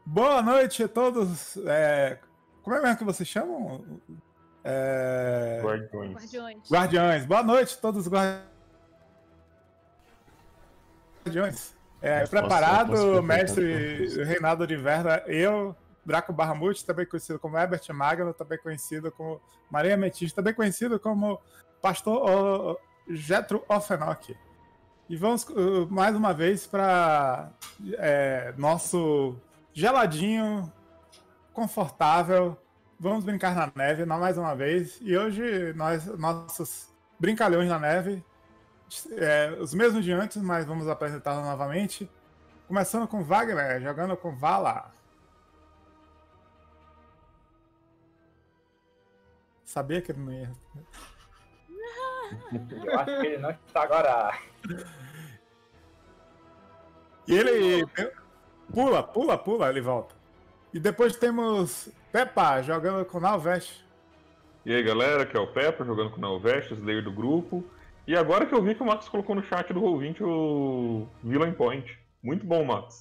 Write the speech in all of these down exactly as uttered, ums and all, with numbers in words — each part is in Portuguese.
Boa noite a todos. É... Como é mesmo que vocês chamam? É... Guardiões. Guardiões. Guardiões. Boa noite a todos os guardiões. É, Posso- preparado, posso perguntar mestre pra você? Reinaldo de Verda, eu, Draco Bahamut, também conhecido como Herbert Magno, também conhecido como Maria Metista, também conhecido como Pastor Jetro Ofenok. E vamos uh, mais uma vez para é, nosso geladinho, confortável. Vamos brincar na neve mais uma vez. E hoje nós, nossos brincalhões na neve, é, os mesmos de antes, mas vamos apresentá-los novamente. Começando com Wagner, jogando com Vala. Sabia que ele não ia. Eu acho que ele não está agora. E ele pula, pula, pula, ele volta. E depois temos Peppa jogando com Nalvest. E aí galera, aqui é o Pepper jogando com o Nalvest, Slayer do grupo. E agora que eu vi que o Max colocou no chat do Roll vinte o Villain Point. Muito bom, Max.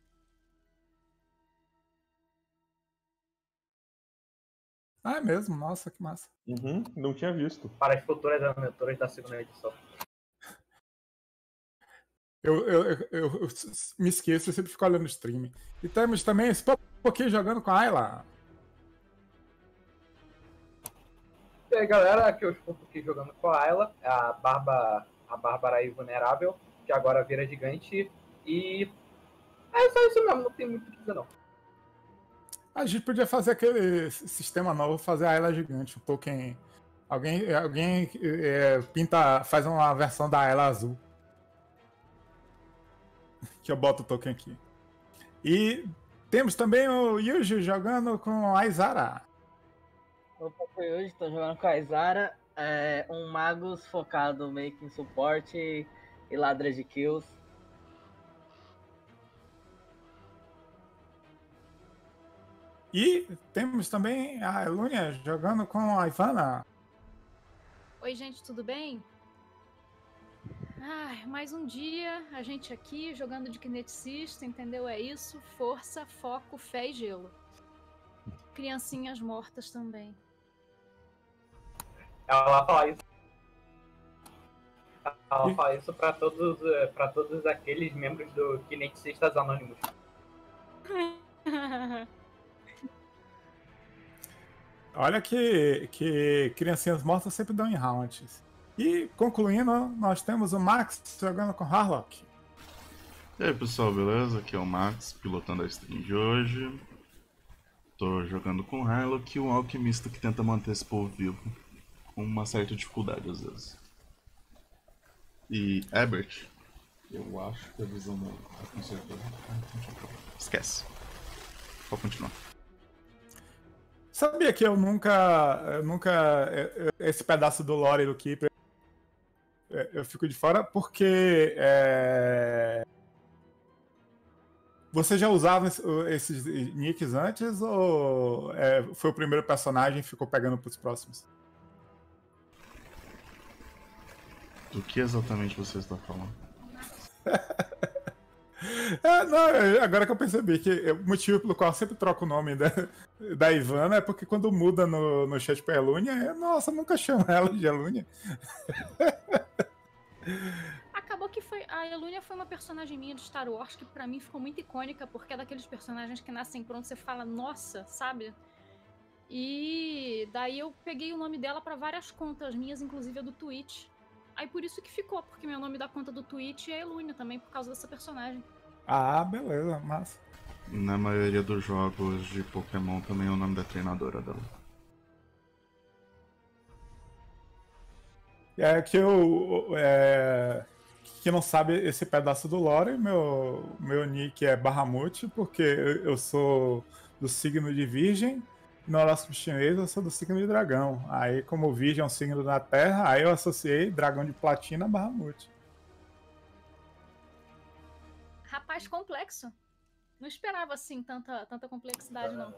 Ah, é mesmo? Nossa, que massa. Uhum, não tinha visto. Para as futuras aventuras da segunda edição. Eu, eu, eu, eu- eu me esqueço, eu sempre fico olhando o stream. E temos também esse aqui jogando com a Ayla. E aí galera, aqui eu estou aqui jogando com a Ayla, a Barba, a Bárbara aí vulnerável, que agora vira gigante. E é só isso mesmo, não tem muito o que dizer não. A gente podia fazer aquele sistema novo, fazer a Ayla gigante, um Tolkien. Alguém, alguém é, pinta, faz uma versão da Ayla azul. Que eu boto o token aqui. E temos também o Yuji jogando com a Izara. Opa, foi hoje, tô jogando com a Izara, é, um Magus focado meio que em suporte e ladra de kills. E temos também a Elunia jogando com a Ivana. Oi, gente, tudo bem? Ai, mais um dia, a gente aqui jogando de kineticista, entendeu? É isso, força, foco, fé e gelo. Criancinhas mortas também. Ela fala isso. Ela E- fala isso para todos, eh, pra todos aqueles membros do Kineticistas Anônimos. Olha que, que criancinhas mortas sempre dão em rounds. E concluindo, nós temos o Max jogando com Harlock. E aí pessoal, beleza? Aqui é o Max, pilotando a stream de hoje. Tô jogando com o Harlock, um alquimista que tenta manter esse povo vivo, com uma certa dificuldade às vezes. E Ebert, eu acho que a visão não consertou. Esquece. Pode continuar. Sabia que eu nunca. Eu nunca. Esse pedaço do lore do Keeper. Eu fico de fora porque. É... Você já usava esses nicks antes ou é, foi o primeiro personagem e ficou pegando pros próximos? Do que exatamente você está falando? É, não, agora que eu percebi que o motivo pelo qual eu sempre troco o nome da, da Ivana é porque quando muda no, no chat pra Elúnia, é, nossa, eu nunca chamo ela de Elúnia. Acabou que foi. A Elúnia foi uma personagem minha de Star Wars que pra mim ficou muito icônica, porque é daqueles personagens que nascem pronto, você fala, nossa, sabe? E daí eu peguei o nome dela pra várias contas minhas, inclusive a do Twitch. Aí por isso que ficou, porque meu nome da conta do Twitch é Elúnia também, por causa dessa personagem. Ah, beleza, massa. Na maioria dos jogos de Pokémon também é o nome da treinadora dela. É que eu. É, que não sabe esse pedaço do lore, meu, meu nick é Bahamut, porque eu eu sou do signo de Virgem, no horóscopo chinês eu sou do signo de Dragão. Aí, como Virgem é um signo da Terra, aí eu associei Dragão de Platina a Bahamut. Rapaz complexo. Não esperava assim tanta, tanta complexidade, não.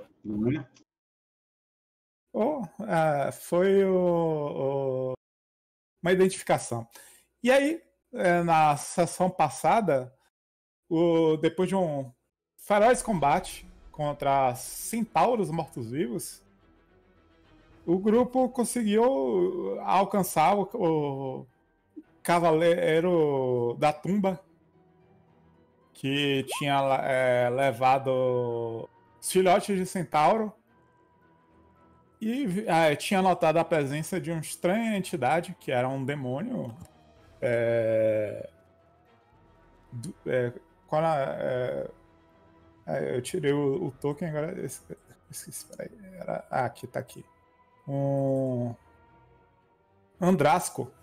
Oh, é, foi o, o- uma identificação. E aí, é, na sessão passada, o, depois de um feroz combate contra centauros mortos-vivos, o grupo conseguiu alcançar o, o Cavaleiro da Tumba, que tinha é, levado os filhotes de centauro e é, tinha notado a presença de uma estranha entidade, que era um demônio. É, do, é, quando a, é, é, eu tirei o, o token, agora esqueci, peraí, era, ah, aqui, tá aqui. Um Andrasco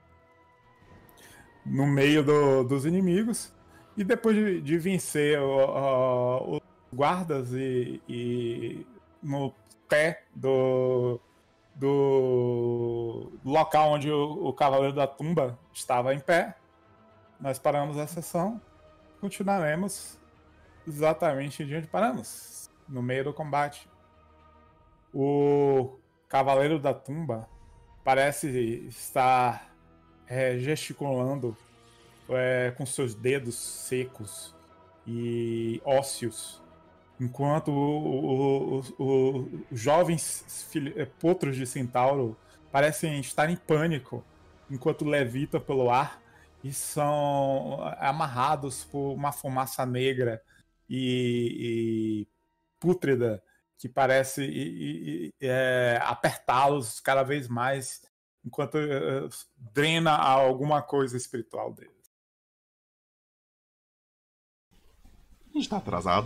no meio do, dos inimigos, e depois de, de vencer o, o, os guardas e, e no pé do, do local onde o, o Cavaleiro da Tumba estava em pé, nós paramos a sessão. Continuaremos exatamente de onde paramos, no meio do combate. O Cavaleiro da Tumba parece estar é, gesticulando é, com seus dedos secos e ósseos, enquanto os jovens potros de centauro parecem estar em pânico, enquanto levitam pelo ar e são amarrados por uma fumaça negra e, e pútrida que parece e, e, é, apertá-los cada vez mais, enquanto uh, drena alguma coisa espiritual deles. A gente tá atrasado.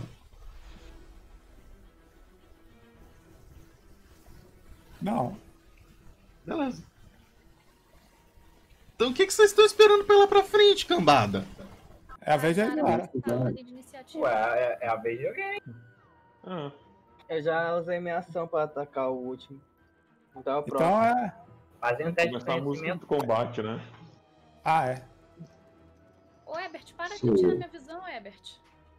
Não. Beleza. Então o que, que vocês estão esperando pra ir lá pra frente, cambada? É a vez de Cara, agora. tá na ordem de iniciativa. Ué, é, é a vez de alguém. Ah, Eu já usei minha ação pra atacar o último. Então é o próximo. Então é. Fazendo um teste de começar a música conhecimento. do combate, né? Ah, é. Ô, Ebert, para Sou de tirar eu. minha visão, Ebert.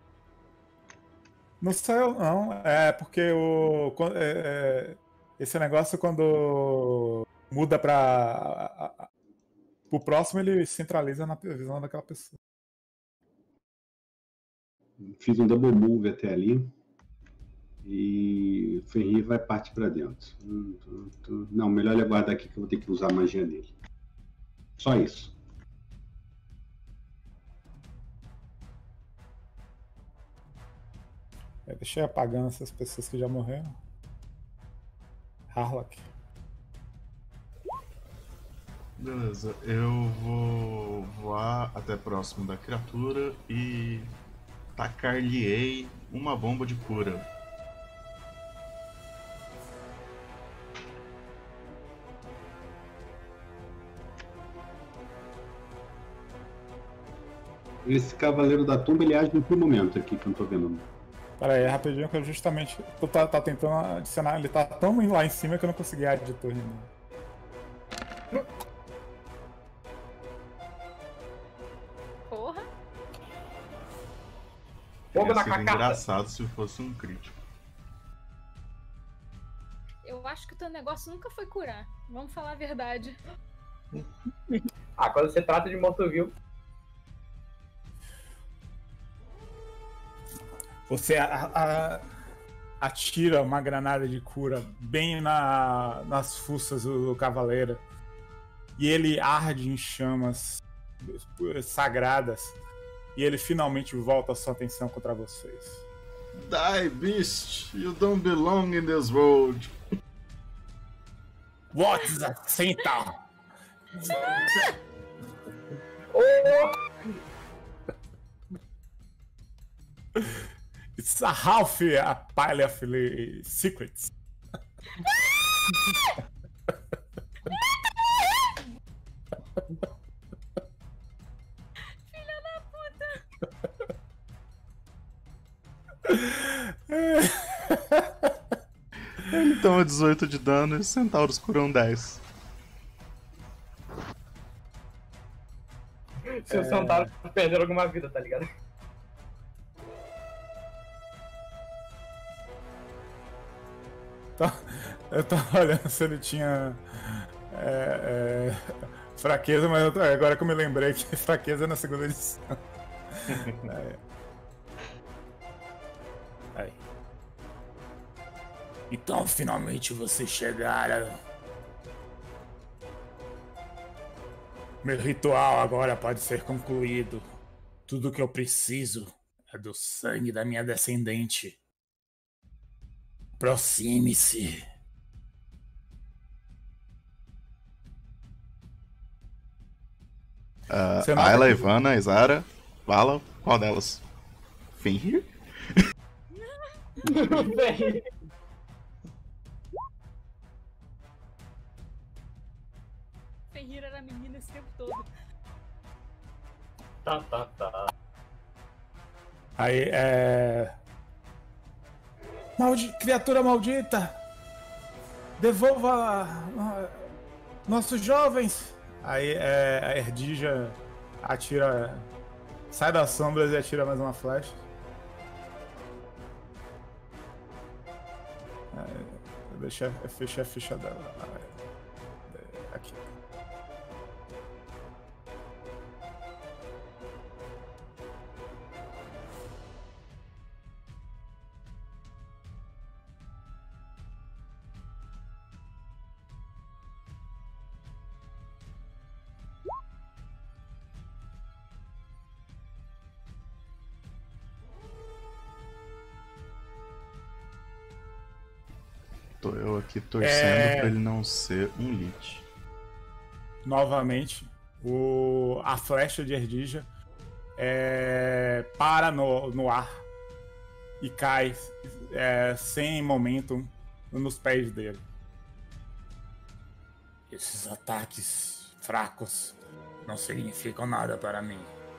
Não sou eu, não. É porque o. quando- é, é, esse negócio, quando muda para o próximo, ele centraliza na visão daquela pessoa. Fiz um double move até ali. E o Fenrir vai partir pra dentro. Hum, tu- tu- Não, melhor ele aguardar aqui que eu vou ter que usar a magia dele. Só isso. É, deixa eu ir apagando essas pessoas que já morreram. Harlock. Beleza, eu vou voar até próximo da criatura e tacar-lhe-ei uma bomba de cura. Esse Cavaleiro da Tumba, ele age em que momento aqui que eu não tô vendo? Pera aí, rapidinho, que eu justamente. Tu tá, tá tentando adicionar. Ele tá tão lá em cima que eu não consegui aditar ainda. Porra. Fogo Teria na sido carcaça. engraçado se fosse um crítico. Eu acho que o teu negócio nunca foi curar. Vamos falar a verdade. Ah, quando você trata de morto-vivo, Você a- a- atira uma granada de cura bem na, nas fuças do, do cavaleiro. E ele arde em chamas sagradas. E ele finalmente volta a sua atenção contra vocês. Die, beast! You don't belong in this world! What is a centaur? It's a half a pile of li- secrets. Filha da puta. Ele toma dezoito de dano e os centauros curam dez. se o Santaro perder alguma vida, tá ligado? Tá- Eu tava olhando se ele tinha é, é, fraqueza, mas eu tô- agora que eu me lembrei que fraqueza é na segunda edição. É. Então, finalmente vocês chegaram. Meu ritual agora pode ser concluído. Tudo que eu preciso é do sangue da minha descendente. Aproxime-se. Uh, Você nota Ayla, que- Ivana, Izara, Vala, qual delas? Fenrir? Bem, Fenrir era menina esse tempo todo. Tá, tá, tá. Aí, é... Maldi... Criatura maldita! Devolva ah, nossos jovens! Aí, é... a Erdija atira... Sai das sombras e atira mais uma flecha. Aí, eu deixei... Eu fechei a ficha dela. Aí, aqui. Tô eu aqui torcendo É. pra ele não ser um Lich. Novamente, o, a flecha de Erdija é, para no, no ar e cai é, sem momentum nos pés dele. Esses ataques fracos não significam nada para mim.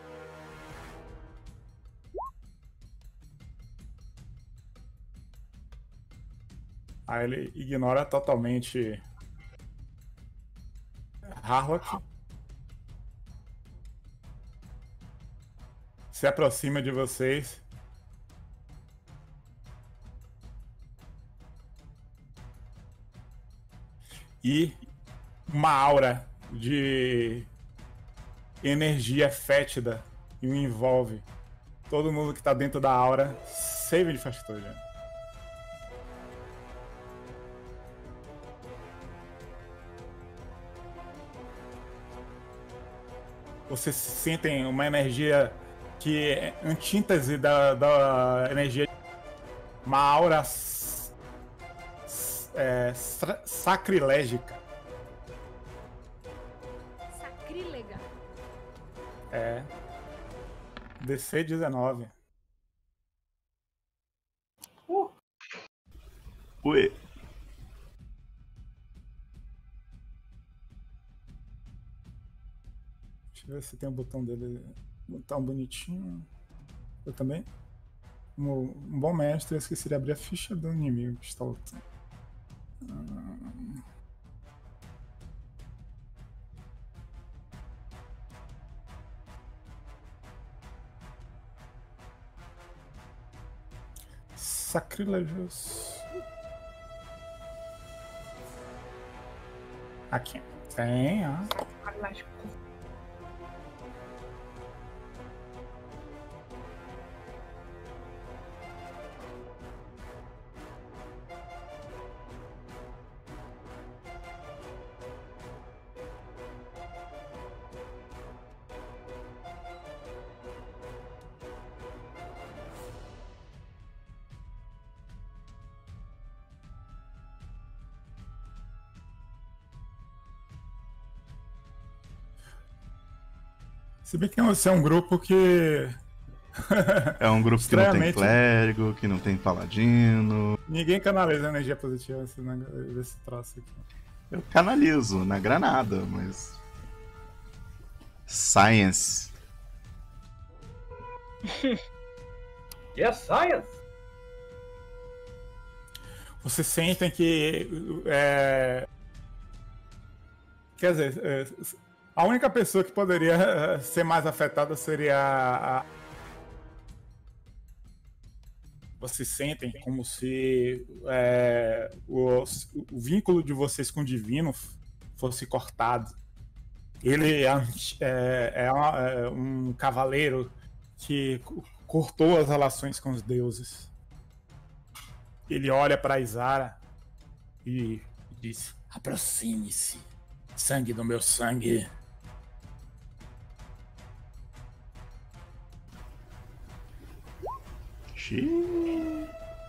Aí ele ignora totalmente Harlock. Se aproxima de vocês. E uma aura de energia fétida o envolve. Todo mundo que tá dentro da aura, save de fortitude. Vocês sentem uma energia que é antítese da, da energia. Uma aura s- s- é, sa- sacrilégica. Sacrílega. É. D C dezenove. Ué, Deixa eu ver se tem o botão dele. Botão bonitinho. Eu também. Um, um bom mestre, eu esqueci de abrir a ficha do inimigo que está lutando. Hum. Sacrilégios. Aqui. Tem, ó. Se bem que você é um grupo que. é um grupo que não tem Estranhamente. clérigo, que não tem paladino. Ninguém canaliza energia positiva nesse, nesse troço aqui. Eu canalizo na granada, mas. Science. Yes, science! Vocês sentem que. É... Quer dizer, é, a única pessoa que poderia é, ser mais afetada seria a. a- Vocês sentem como se é, o, o vínculo de vocês com o divino fosse cortado. Ele é, é- é uma- é um cavaleiro que co- cortou as relações com os deuses. Ele olha para Izara e diz: aproxime-se, sangue do meu sangue. Xiii.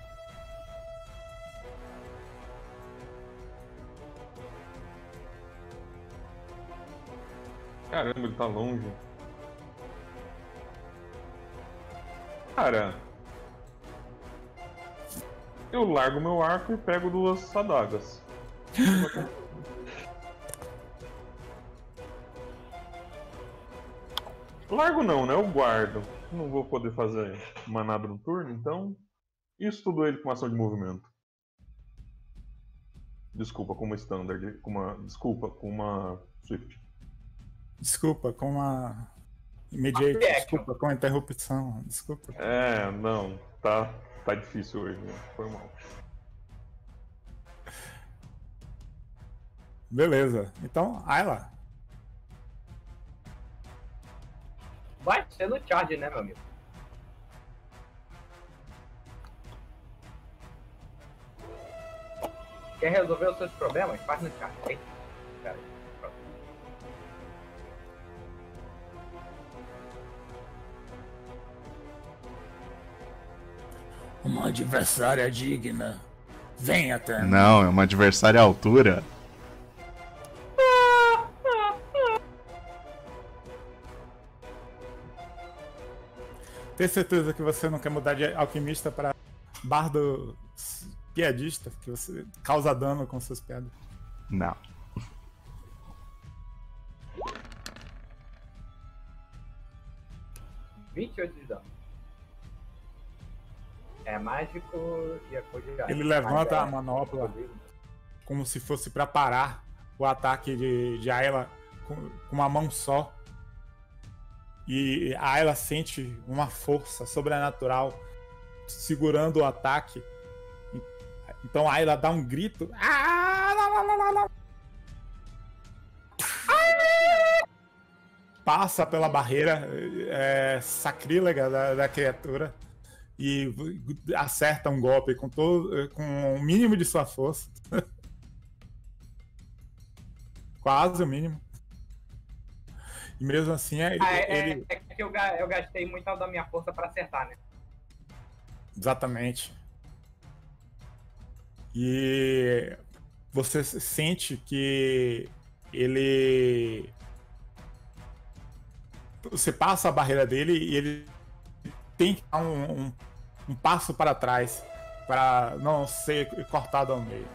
Caramba, ele tá longe. Cara, eu largo meu arco e pego duas adagas. Largo não, né? Eu guardo. Não vou poder fazer manada no turno, então isso tudo ele com ação de movimento. Desculpa, com uma standard, com uma, desculpa, com uma swift. Desculpa, com uma immediate, desculpa, com a interrupção, desculpa. É, não, tá, tá difícil hoje, né? Foi mal. Beleza, então, Ayla. Vai ser no charge, né, meu amigo? Quer resolver os seus problemas? Faz no charge. Eita, pera aí. Pronto. Uma adversária digna. Vem até mim. Não, é uma adversária à altura. Tem certeza que você não quer mudar de alquimista para bardo piadista, que você causa dano com suas piadas? Não. vinte e oito de dano. É mágico e a cor de ar. Ele levanta Mas é- a manopla como se fosse para parar o ataque de, de Ayla com, com uma mão só. E a Ayla sente uma força sobrenatural segurando o ataque. Então a Ayla dá um grito. Ah, lá, lá, lá, lá, lá. Passa pela barreira é, sacrílega da, da criatura e acerta um golpe com, todo, com o mínimo de sua força. Quase o mínimo. E mesmo assim, é, Ah, é, ele... é que eu, ga- eu gastei muito da minha força pra acertar, né? Exatamente. E você sente que ele... Você passa a barreira dele e ele tem que dar um, um, um passo para trás para não ser cortado ao meio.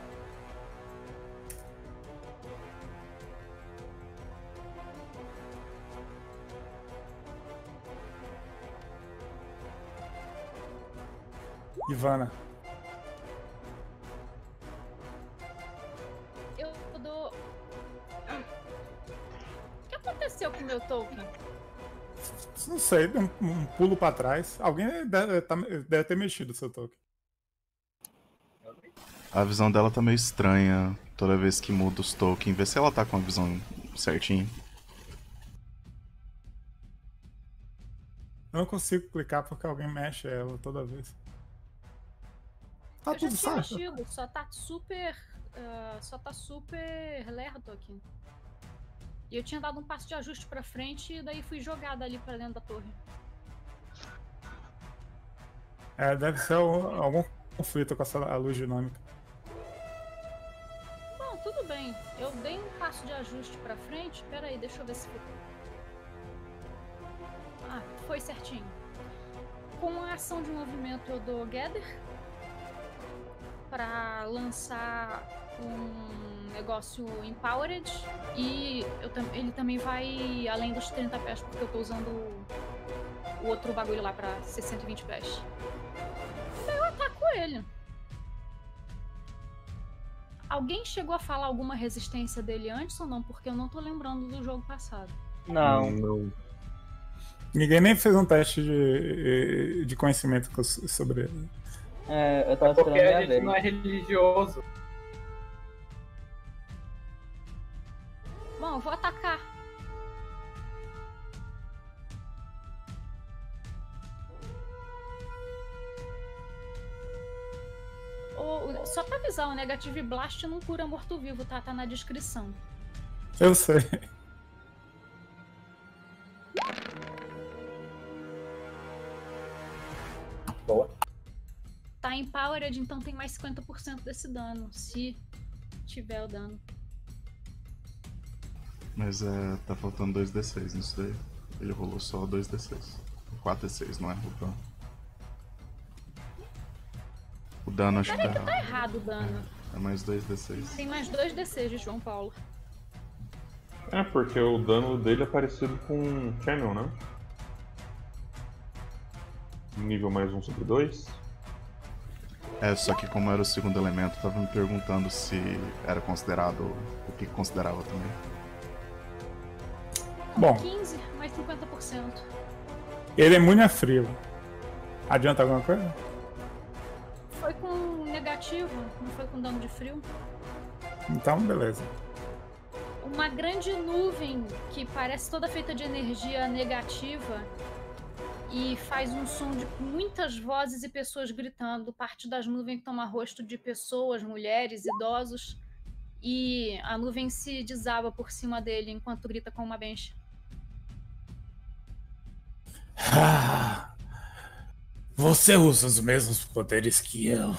Ivana. Eu dou. Ah. O que aconteceu com o meu token? Não sei, deu um, um pulo para trás. Alguém deve, tá- deve ter mexido o seu token. A visão dela tá meio estranha toda vez que muda os tokens. Vê se ela tá com a visão certinha. Eu não consigo clicar porque alguém mexe ela toda vez. Tá eu já tudo tinha certo. mexido, só tá super. ah, só tá super lerdo aqui. E eu tinha dado um passo de ajuste pra frente e daí fui jogada ali pra dentro da torre. É, deve ser o- algum conflito com essa a luz dinâmica. Bom, tudo bem. Eu dei um passo de ajuste pra frente. Pera aí, deixa eu ver se ficou. Ah, foi certinho. Com a ação de movimento eu dou Gather pra lançar um negócio Empowered e eu tam- ele também vai além dos trinta pés porque eu tô usando o outro bagulho lá pra ser cento e vinte pés. Daí eu ataco ele. Alguém chegou a falar alguma resistência dele antes ou não? Porque eu não tô lembrando do jogo passado. Não. Não. Ninguém nem fez um teste de, de conhecimento co- sobre ele. É, eu tava Porque esperando a minha gente vez. não é religioso. Bom, eu vou atacar. o- só pra avisar, o Negative Blast não cura morto-vivo, tá? Tá na descrição. Eu sei. Boa. Tá empowered, então tem mais cinquenta por cento desse dano, se tiver o dano. Mas é, tá faltando dois D seis nisso daí. Ele rolou só dois D seis. quatro D seis, não é o dano. O dano acho que Peraí tá que tá errado o dano. É mais dois D seis. Tem mais dois D seis de João Paulo. É, porque o dano dele é parecido com Channel, né? Nível mais um sobre dois. É, só que como era o segundo elemento, eu tava me perguntando se era considerado. O que considerava também. Bom, quinze, mais cinquenta por cento. ele é imune a frio. Adianta alguma coisa? Foi com negativo, não foi com dano de frio. Então, beleza. Uma grande nuvem que parece toda feita de energia negativa e faz um som de muitas vozes e pessoas gritando. Parte das nuvens toma rosto de pessoas, mulheres, idosos, e a nuvem se desaba por cima dele enquanto grita com uma bench. Ah, você usa os mesmos poderes que eu.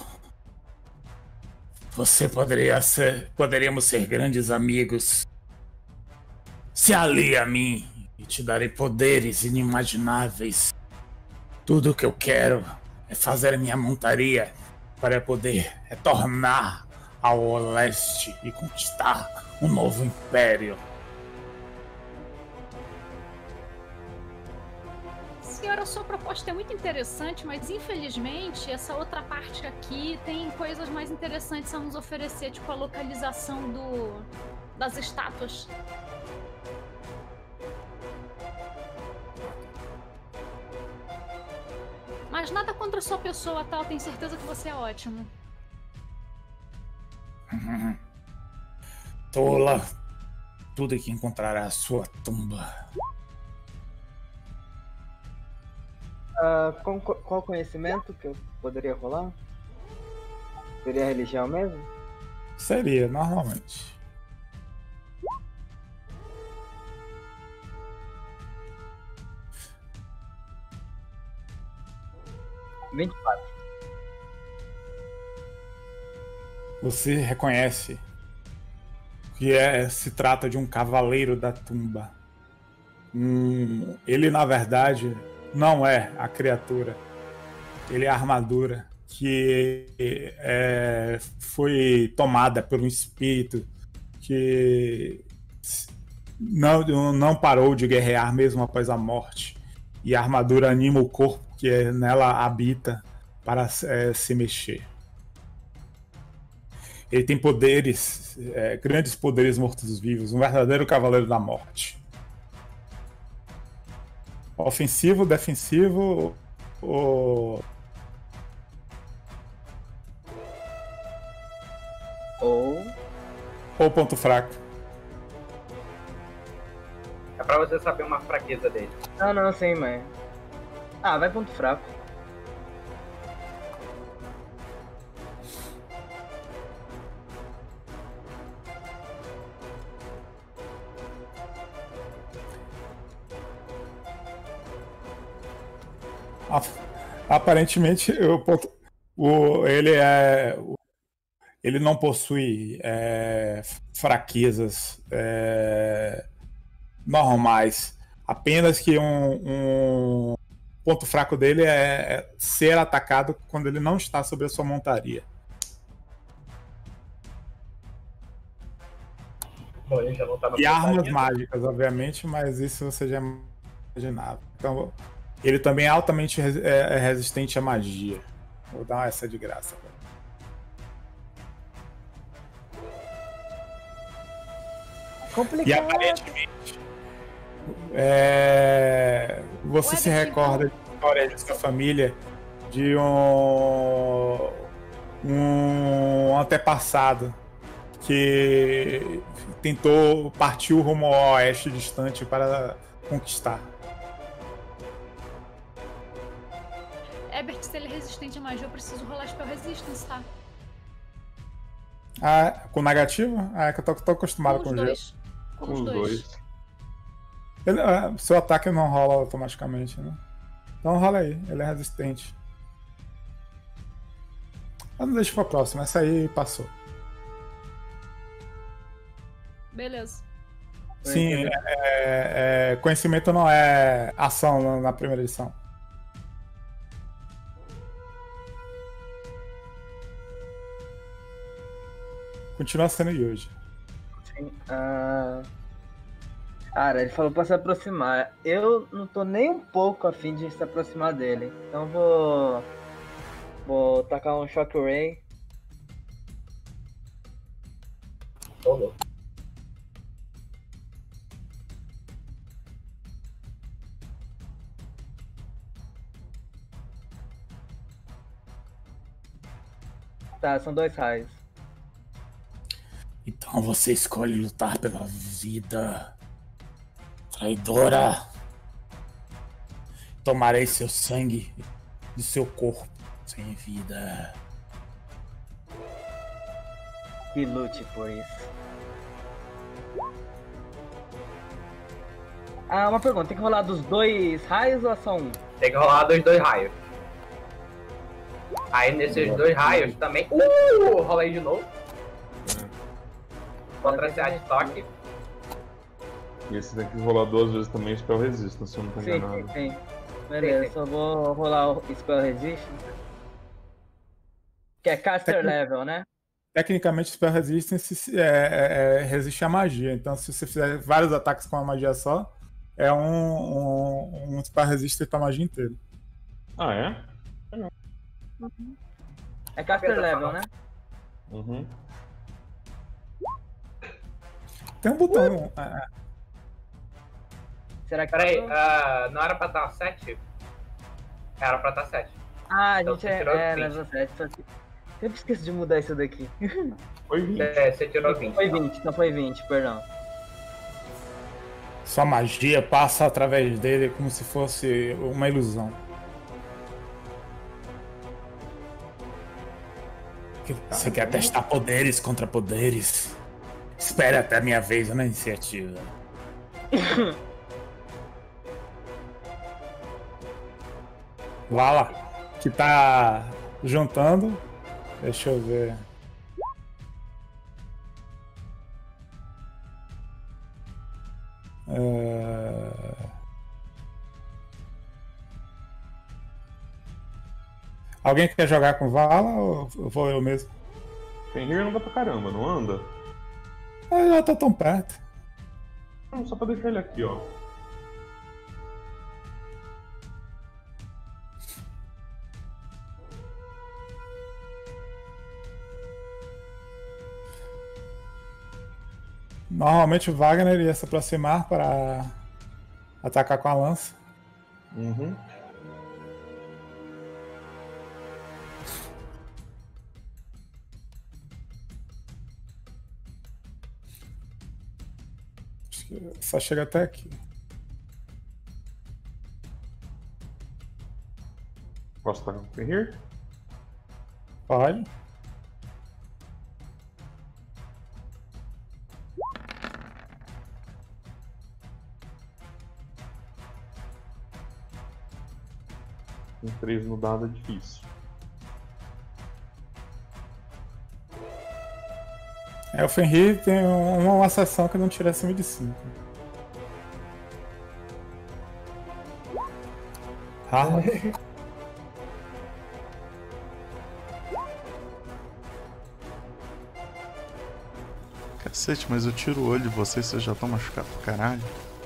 Você poderia ser. Poderíamos ser grandes amigos. Se alie a mim e te darei poderes inimagináveis. Tudo o que eu quero é fazer minha montaria para poder retornar ao leste e conquistar um novo império. Senhora, a sua proposta é muito interessante, mas infelizmente essa outra parte aqui tem coisas mais interessantes a nos oferecer, tipo a localização do, das estátuas. Mas nada contra a sua pessoa, tá? Eu tenho certeza que você é ótimo. Tola, tudo que encontrará a sua tumba. Ah, com, qual conhecimento que eu poderia rolar? Seria religião mesmo? Seria, normalmente. vinte e quatro. Você reconhece que é, se trata de um cavaleiro da tumba. Hum, ele, na verdade, não é a criatura. Ele é a armadura que é, foi tomada por um espírito que não, não parou de guerrear mesmo após a morte. E a armadura anima o corpo que nela habita para é, se mexer. Ele tem poderes, é, grandes poderes mortos-vivos, um verdadeiro cavaleiro da morte. Ofensivo, defensivo ou... Ou... ou ponto fraco. É pra você saber uma fraqueza dele. Não, não, sim, mas... Ah, vai ponto fraco. Aparentemente, o, o, ele é... Ele não possui é, fraquezas é, normais. Apenas que um, um ponto fraco dele é, é ser atacado quando ele não está sobre a sua montaria. Bom, ele já não tá na E armas montaria. mágicas, obviamente, mas isso você já imaginava. Então, ele também é altamente res, é, é resistente à magia. Vou dar essa de graça. Complicado. E aparentemente, é, você Ué, se daqui, recorda da história de sua família de um, um antepassado que tentou partir rumo ao oeste distante para conquistar. Ebert, se ele é resistente à magia, eu preciso rolar spell resistance, tá? Ah, com negativo? Ah, é que eu tô, tô acostumado Com com os o gelo. dois. Com Com os os dois. dois. Ele, ah, seu ataque não rola automaticamente, né? Então rola aí, ele é resistente. Mas não deixa pra próxima, essa aí passou. Beleza. Sim, é, é, é, conhecimento não é ação na- na primeira edição. Continua sendo Yuji. Sim, ah, Cara, ele falou pra se aproximar. Eu não tô nem um pouco afim de se aproximar dele. Então vou. Vou tacar um Shockwave. Tô louco. Tá, são dois raios. Então você escolhe lutar pela vida. Traidora. Tomarei seu sangue do seu corpo sem vida. Que lute por isso. Ah, uma pergunta. Tem que rolar dos dois raios ou é só um? Tem que rolar dos dois raios. Aí nesses dois raios também. Uh! Rola aí de novo. Contra esse de toque. E esse tem que rolar duas vezes também Spell Resistance, se eu não tô Sim, enganado. sim, sim. Beleza, Sim, sim. só vou rolar o Spell Resistance. Que é caster Tecni- level, né? Tecnicamente, Spell Resistance é, é- é- resiste à magia. Então, se você fizer vários ataques com uma magia só, é um, um, um Spell Resistance pra magia inteira. Ah, é? É caster level, né? Uhum. Tem um botão. é, Será que. Peraí, passou? ah, não era pra estar sete? Era pra estar sete. Ah, a então gente você é, tirou é vinte. level sete. Só que... Sempre esqueço de mudar isso daqui. Foi vinte. É, você tirou vinte. Foi então. vinte, então foi vinte, perdão. Sua magia passa através dele como se fosse uma ilusão. Você quer testar poderes contra poderes? Espere até a minha vez na iniciativa. Vala, que tá juntando. Deixa eu ver. É... Alguém quer jogar com Vala ou vou eu mesmo? Fenrir anda pra caramba, não anda? Ah, já tô tão perto. Não, só pra deixar ele aqui, ó. Normalmente o Wagner iria se aproximar para atacar com a lança. Uhum. Acho que só chega até aqui. Posso atacar com o Fenrir? Pode. Com três no dado é difícil. É, o Fenrir tem uma, uma seção que não tira acima de cinco. Ah, Cacete, mas eu tiro o olho de vocês, vocês já estão machucados pra caralho.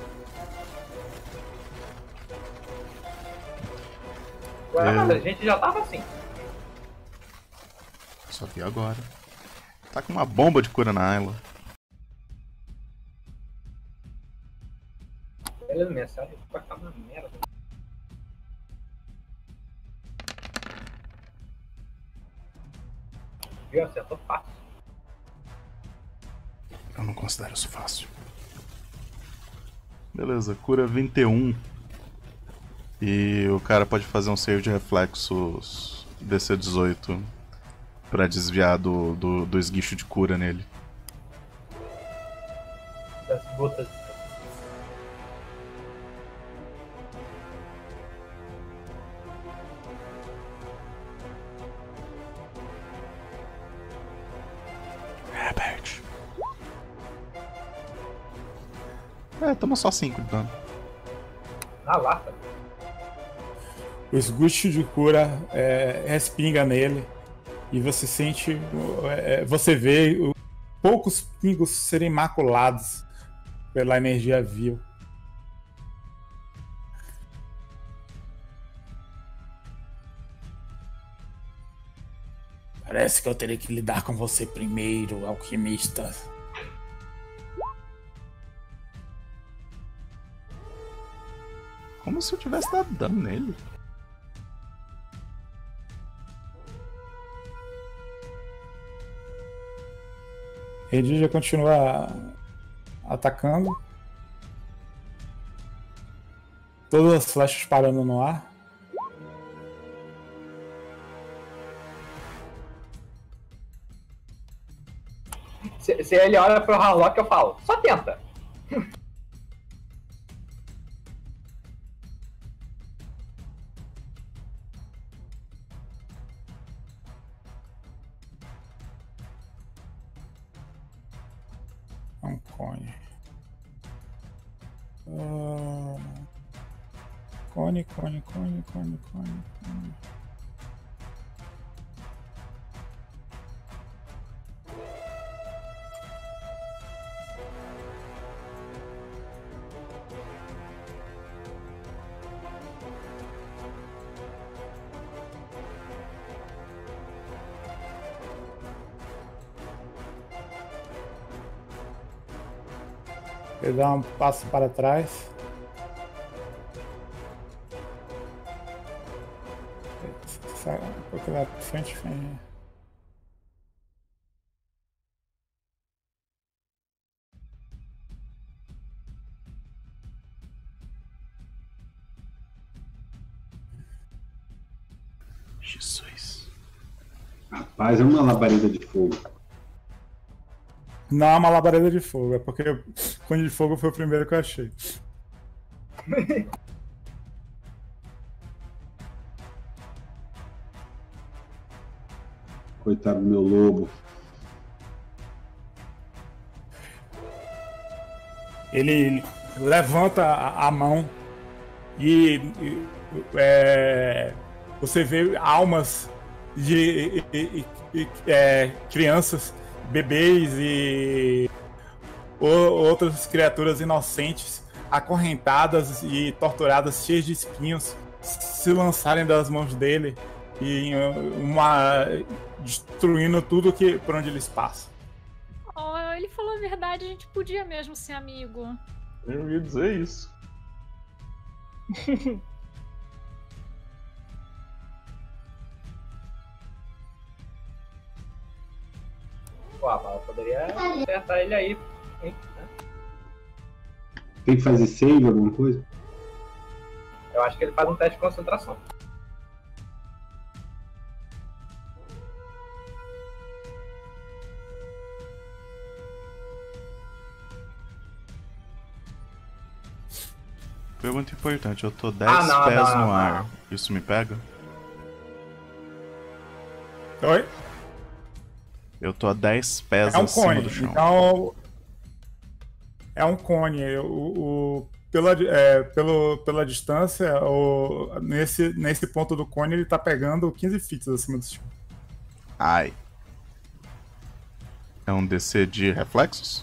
Ué, É. mas a gente já tava assim. Só vi agora. Tá com uma bomba de cura na Ayla. Beleza, mensagem vai ficar uma merda. Viu? Acertou fácil. Eu não considero isso fácil. Beleza, cura vinte e um. E o cara pode fazer um save de reflexos D C dezoito Pra desviar do, do, do esguicho de cura nele. Das gotas. Herbert. É, toma só cinco de dano. Na lata. O esguicho de cura é, respinga nele e você sente, é, você vê o, poucos pingos serem maculados pela energia vil. Parece que eu terei que lidar com você primeiro, alquimista. Como se eu tivesse dado dano nele. Edija continua atacando. Todas as flechas parando no ar. Se, se ele olha pro Harlock, eu falo, só tenta. É um cone. Uh... Cone, cone, cone, cone, cone, cone. Ele dá um passo para trás. Sai um pouco lá para frente, frente. Jesus. Rapaz, é uma labareda de fogo. Não é uma labareda de fogo, é porque o cone de fogo foi o primeiro que eu achei. Coitado do meu lobo. Ele levanta a, a mão e, e é, você vê almas de e, e, é, crianças, bebês e o, outras criaturas inocentes acorrentadas e torturadas, cheias de espinhos, se lançarem das mãos dele e uma destruindo tudo que por onde eles passam. Oh, ele falou a verdade, a gente podia mesmo ser amigo. Eu ia dizer isso. Pô, a bala poderia acertar ele aí. Hein? Tem que fazer save, alguma coisa? Eu acho que ele faz um teste de concentração. Pergunta importante, eu tô dez Ah, não, pés não, no não, ar. não. Isso me pega? Oi? Eu tô a dez pés É um acima cone, do chão. então é um cone. O, o, pela, é, pelo, pela distância, o, nesse, nesse ponto do cone ele tá pegando quinze feet acima do chão. Ai. É um D C de reflexos?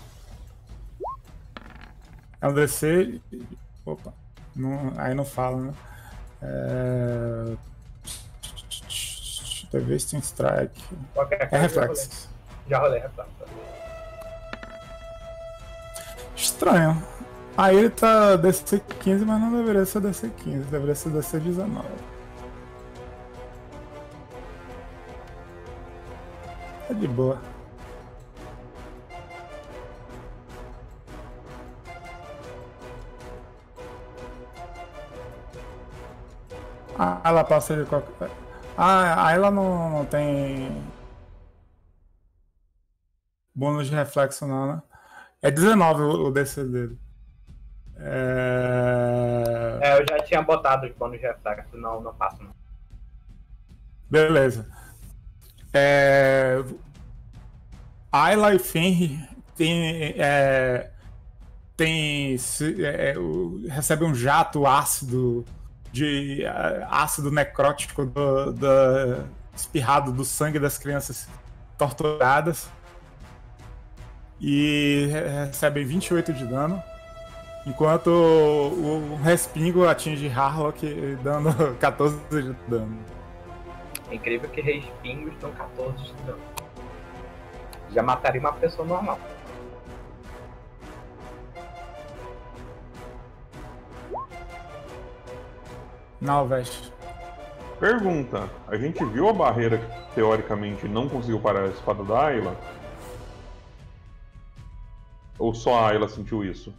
É um D C. Opa, não, aí não fala, né? É... Devasting Strike. Qualquer É coisa, reflexos. Já rolei, já rolei reflexo. Estranho. Aí ele tá D C quinze, mas não deveria ser D C quinze, deveria ser D C dezenove. Tá de boa. Ah, ela passa de qualquer. Ah, aí ela não, não tem Bônus de reflexo não, né? É dezenove o, o D C dele. É... É, eu já tinha botado os bônus de reflexo, não, não passo não. Beleza. É... Ayla e Fenrir tem, é... tem se- é, o- recebe um jato ácido de é, ácido necrótico do, do- espirrado do sangue das crianças torturadas e re- recebem vinte e oito de dano, enquanto o, o respingo atinge Harlock dando quatorze de dano. É incrível que respingos dão quatorze de dano. Já mataria uma pessoa normal. Não, Veste. Pergunta: a gente viu a barreira que teoricamente não conseguiu parar a espada da Ayla? Ou só a Ayla sentiu isso?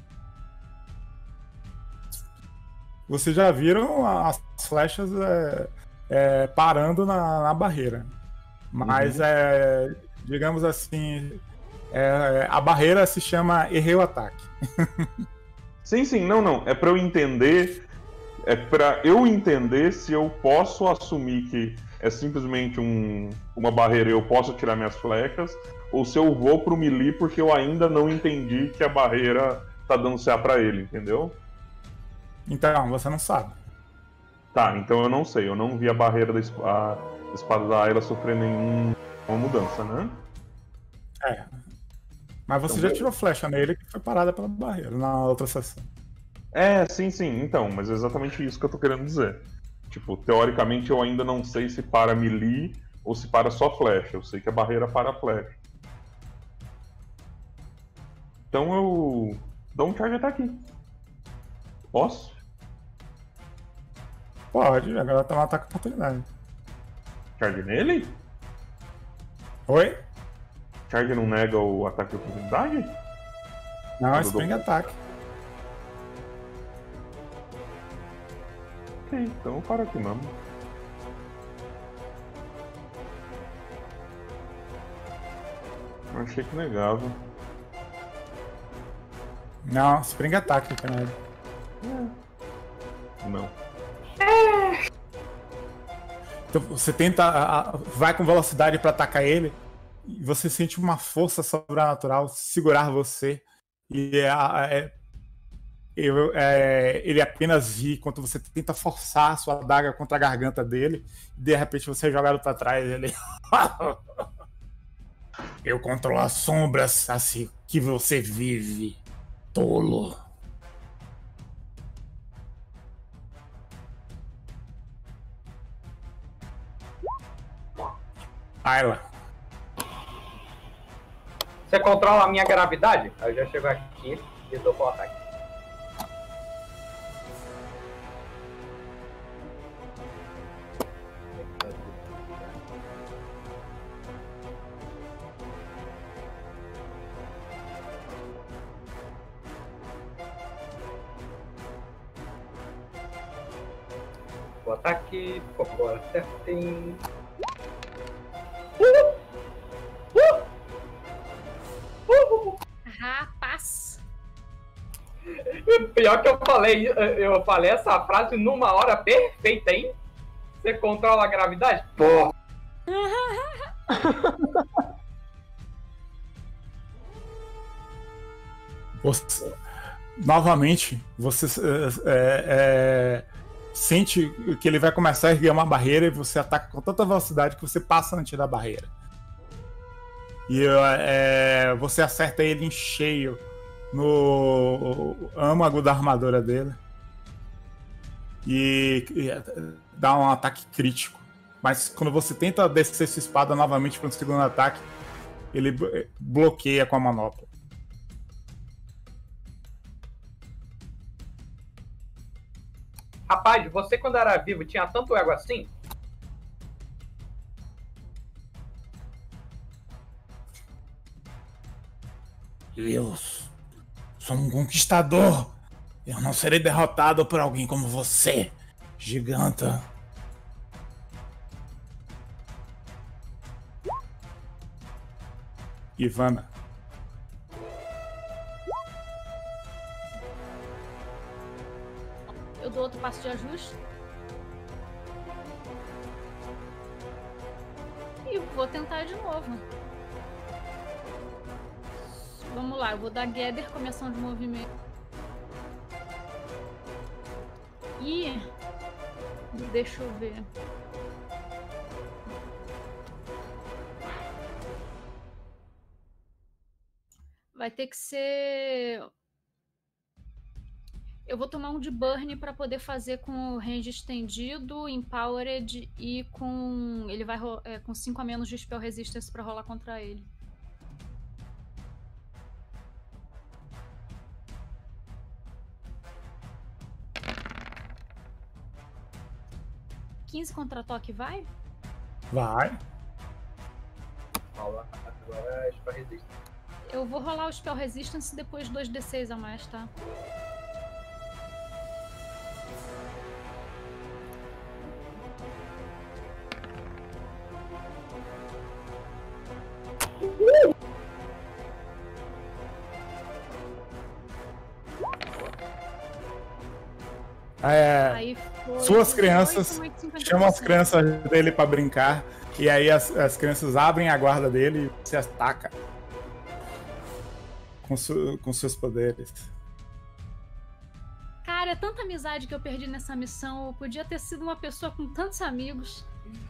Vocês já viram as flechas é, é, parando na, na barreira. Mas, Uhum. é, digamos assim, é, a barreira se chama errei o ataque. Sim, sim, não, não. É pra eu entender. É pra eu entender se eu posso assumir que é simplesmente um, uma barreira e eu posso tirar minhas flechas, ou se eu vou pro melee porque eu ainda não entendi que a barreira tá dando C A pra ele, entendeu? Então, você não sabe. Tá, então eu não sei. Eu não vi a barreira da esp- a espada da Ayla sofrer nenhuma mudança, né? É. Mas você Então, já beleza. tirou flecha nele que foi parada pela barreira na outra sessão. É, sim, sim. Então, mas é exatamente isso que eu tô querendo dizer. Tipo, teoricamente eu ainda não sei se para melee ou se para só flecha. Eu sei que a barreira para a flecha. Então eu dou um charge attack aqui. Posso? Pode, agora tá um ataque de oportunidade. Charge nele? Oi? Charge não nega o ataque de oportunidade? Não, é Tudo spring bom. attack. Ok, então eu paro aqui mesmo. Eu achei que negava. Não, spring attack, cara. Não. Então você tenta, a- a- vai com velocidade pra atacar ele e você sente uma força sobrenatural segurar você e é, é- eu- é- ele apenas ri enquanto você tenta forçar a sua adaga contra a garganta dele e de repente você é jogado pra trás e ele eu controlo as sombras assim que você vive, tolo. Ayla. Você controla a minha gravidade? Aí eu já chego aqui e dou o ataque. O ataque, por favor, acertem. Rapaz. Pior que eu falei, eu falei essa frase numa hora perfeita, hein? Você controla a gravidade? Porra! Você, novamente, você é, é, sente que ele vai começar a erguer uma barreira e você ataca com tanta velocidade que você passa antes da barreira. E é, você acerta ele em cheio no âmago da armadura dele. E, e dá um ataque crítico. Mas quando você tenta descer sua espada novamente para um segundo ataque, ele bloqueia com a manopla. Rapaz, você quando era vivo tinha tanto ego assim? Eu sou um conquistador. Eu não serei derrotado por alguém como você, giganta. Ivana. espaço de ajuste. E vou tentar de novo. Vamos lá, eu vou dar Gather como ação de movimento. E... deixa eu ver. Vai ter que ser... eu vou tomar um de burn para poder fazer com o range estendido, empowered e com... ele vai é, com cinco a menos de spell resistance para rolar contra ele. quinze contra-toque vai? Vai. Rola. Agora é spell resistance. Eu vou rolar o spell resistance e depois dois d seis a mais, tá? É, Aí foi suas crianças dezoito, oito, cinquenta por cento. chamam as crianças dele pra brincar. E aí as, as crianças abrem a guarda dele e se ataca com, su, com seus poderes. Cara, é tanta amizade que eu perdi nessa missão. Eu podia ter sido uma pessoa com tantos amigos.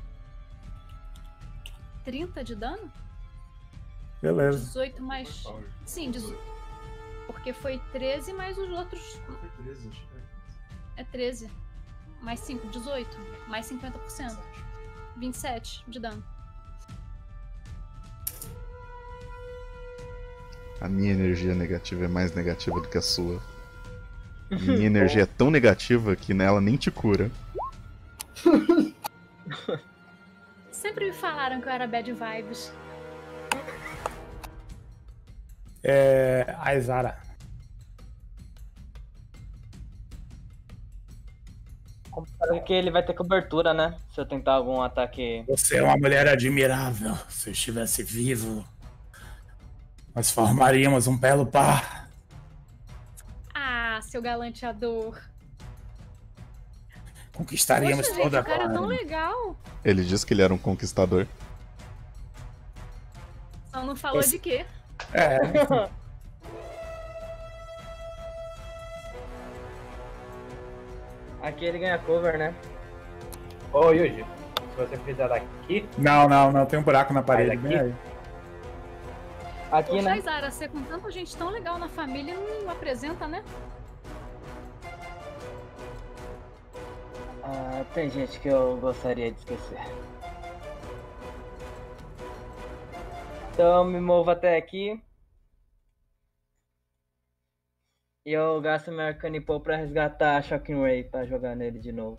trinta de dano? Beleza. dezoito mais... sim, dezoito. Porque foi treze mais os outros... Foi treze, acho que é treze. Mais cinco, dezoito. Mais cinquenta por cento. vinte e sete de dano. A minha energia negativa é mais negativa do que a sua. Minha energia é tão negativa que nela nem te cura. Sempre me falaram que eu era bad vibes. É, a Izara. Parece que ele vai ter cobertura, né? Se eu tentar algum ataque. Você é uma mulher admirável. Se eu estivesse vivo, nós formaríamos um belo par. Ah, seu galanteador. Conquistaríamos Poxa, gente, toda o cara é tão a legal. Ele disse que ele era um conquistador. Só não falou Esse- de quê? É, Aqui ele ganha cover, né? Ô, Yuji, se você fizer daqui, não, não, não. Tem um buraco na parede. Sai daqui. Bem aí. Aqui, Poxa, né? Izara, você com tanta gente tão legal na família não apresenta, né? Ah, tem gente que eu gostaria de esquecer. Então me movo até aqui. E eu gasto meu Arcane Pool pra resgatar a Shocking Ray pra jogar nele de novo.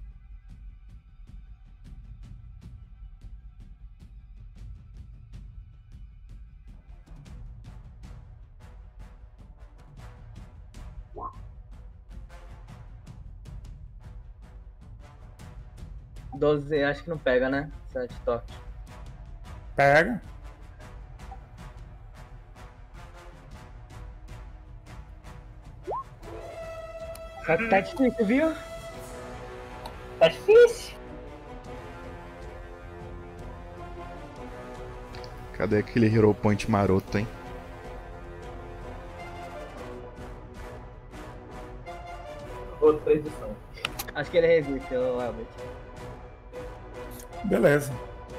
doze, acho que não pega, né? sete toque. Pega. Só que tá difícil, viu? Tá difícil. Cadê aquele Hero Point maroto, hein? outra edição. Acho que ele resiste, o Albert. Beleza.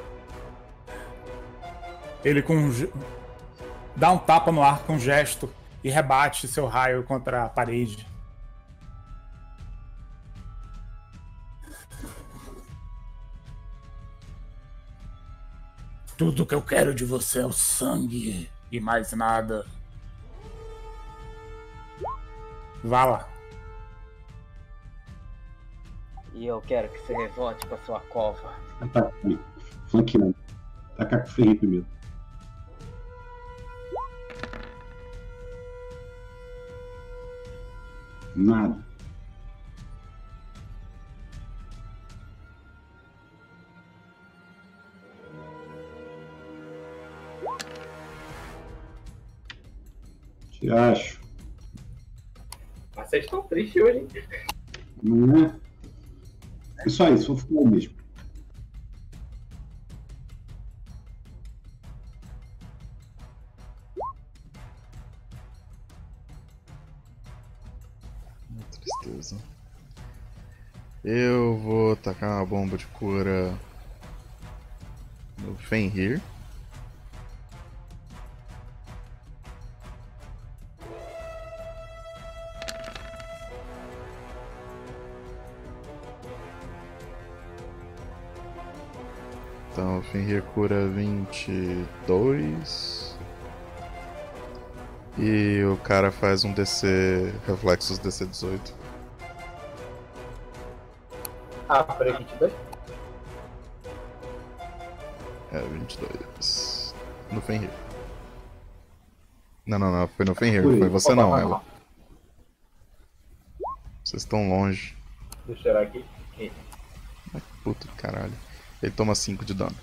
Ele com um ge- dá um tapa no ar com um gesto e rebate seu raio contra a parede. Tudo que eu quero de você é o sangue e mais nada. Vá lá. E eu quero que você revolte pra sua cova. Ataca comigo. Flanqueando. Atacar com o Ferri primeiro. Nada. Te acho. Mas vocês estão tristes hoje, hein? Não é? É só isso, vou ficar mesmo. Tristeza. Eu vou tacar uma bomba de cura no Fenrir. Então, Fenrir cura vinte e dois. E o cara faz um D C, reflexos D C dezoito. Ah, peraí, vinte e dois? É, vinte e dois. No Fenrir. Não, não, não, foi no Fenrir, não foi você não, ela. Vocês estão longe. Deixa eu tirar aqui. Aqui. Ai, puta do caralho. Ele toma cinco de dano.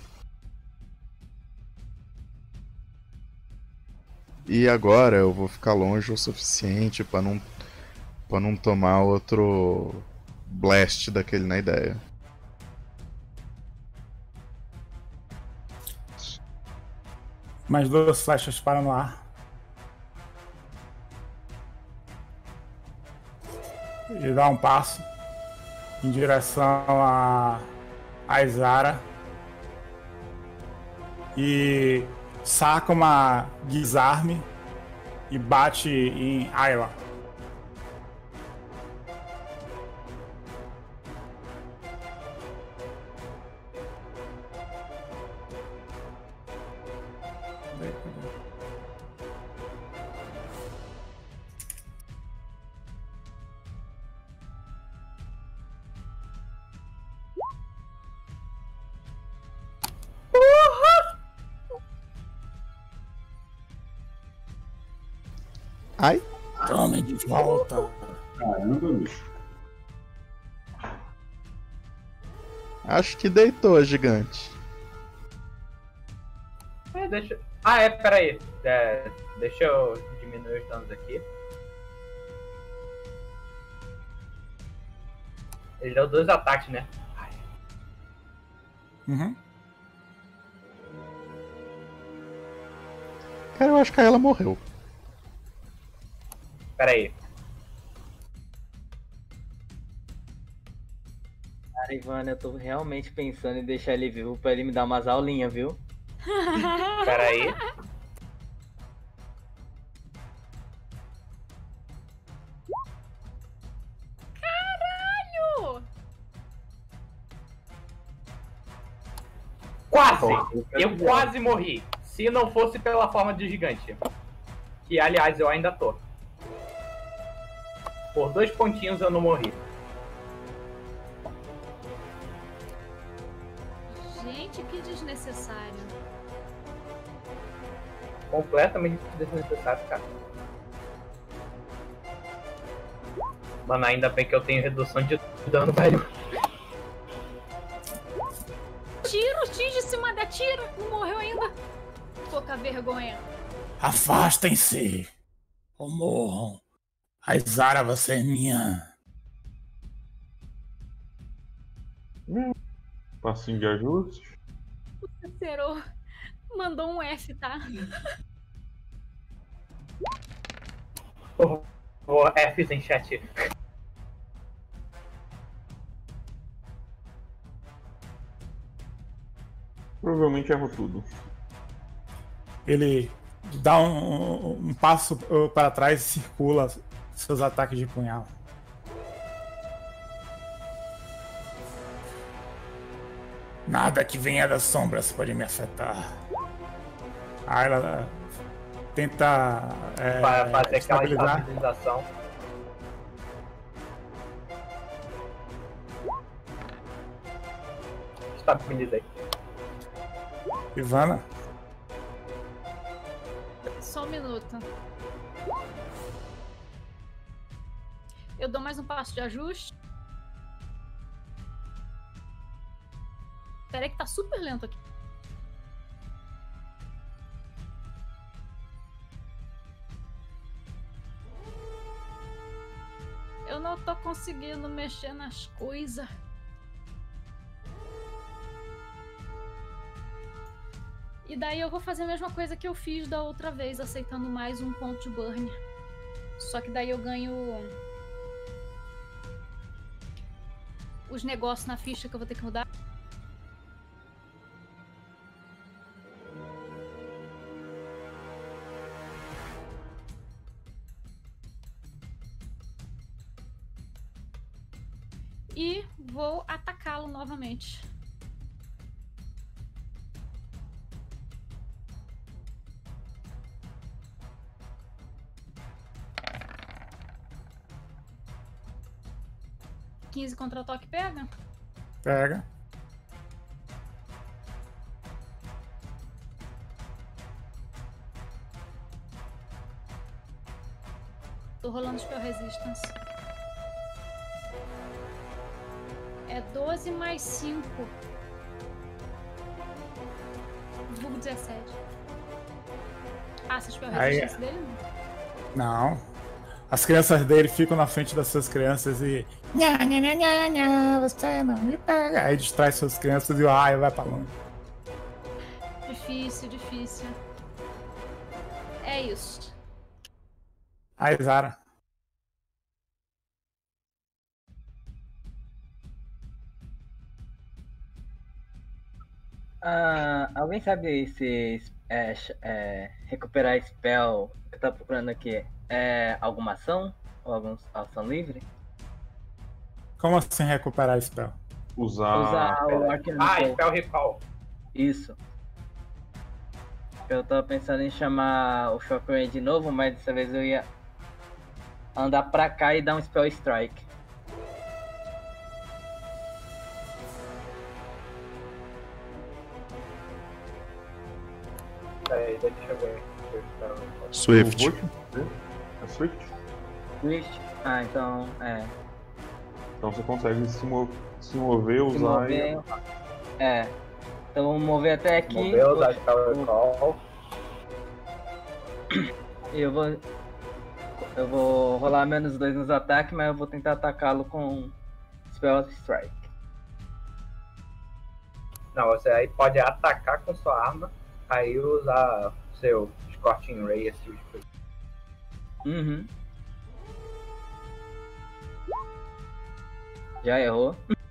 E agora eu vou ficar longe o suficiente pra não, pra não tomar outro blast daquele na ideia. Mais duas flechas para no ar. E dá um passo em direção a, a Izara. E saca uma guisarme e bate em Ayla. Ai! Tome de volta. Caramba, bicho. Acho que deitou a gigante. É, deixa... Ah, é, peraí. É, deixa eu diminuir os danos aqui. Ele deu dois ataques, né? Ai. Uhum. Cara, eu acho que ela morreu. Peraí. Cara, Ivana, eu tô realmente pensando em deixar ele vivo pra ele me dar umas aulinhas, viu? Peraí. Caralho! Quase! Eu quase morri. Se não fosse pela forma de gigante. Que, aliás, eu ainda tô. Por dois pontinhos eu não morri. Gente, que desnecessário. Completamente desnecessário, cara. Mano, ainda bem que eu tenho redução de dano, velho. Tiro, tiro em cima da tiro. Não morreu ainda. Pouca vergonha. Afastem-se. Ou morram. A Izara, você é minha. Passinho de ajuste. O Cicero mandou um F, tá? Oh, oh, Fs em chat. Provavelmente erro tudo. Ele dá um, um passo para trás e circula seus ataques de punhal. Nada que venha das sombras pode me afetar. Ah, ela tenta é, Para fazer aquela estabilizar. estabilização. Estabilizei. Ivana, Só um minuto. Eu dou mais um passo de ajuste. Peraí que tá super lento aqui. Eu não tô conseguindo mexer nas coisas. E daí eu vou fazer a mesma coisa que eu fiz da outra vez, aceitando mais um ponto de burn. Só que daí eu ganho os negócios na ficha que eu vou ter que mudar. E vou atacá-lo novamente. quinze contra o toque pega? Pega. Tô rolando Spell Resistance. É doze mais cinco. Vulgo dezessete. Passa o Spell Aí- Resistance dele? Não. As crianças dele ficam na frente das suas crianças e. Nha, nha, nha, nha, nha, você não me pega. Aí distrai suas crianças e o raio vai pra longe. Difícil, difícil. É isso. Aí, Zara. Ah, alguém sabe se é, é, recuperar spell que eu tava procurando aqui é alguma ação? Ou alguma ação livre? Como assim recuperar spell? Usar. Usar o Arcane Ah, Recall. Spell Recall. Isso. Eu tava pensando em chamar o Shockwave de novo, mas dessa vez eu ia andar pra cá e dar um Spell Strike. Peraí, deixa eu ver. Deixa eu Spell Recall. Swift. Eu vou te dizer. É Swift? Swift? Ah, então, é. Então você consegue se, mo- se mover, Se usar mover. É. Então vou mover até aqui. Mover, usar vou- Spell Recall. E eu vou. Eu vou rolar menos dois nos ataques, mas eu vou tentar atacá-lo com Spell Strike. Não, você aí pode atacar com sua arma, aí usar seu Scorching Ray, esse tipo de coisa. Uhum. Já errou.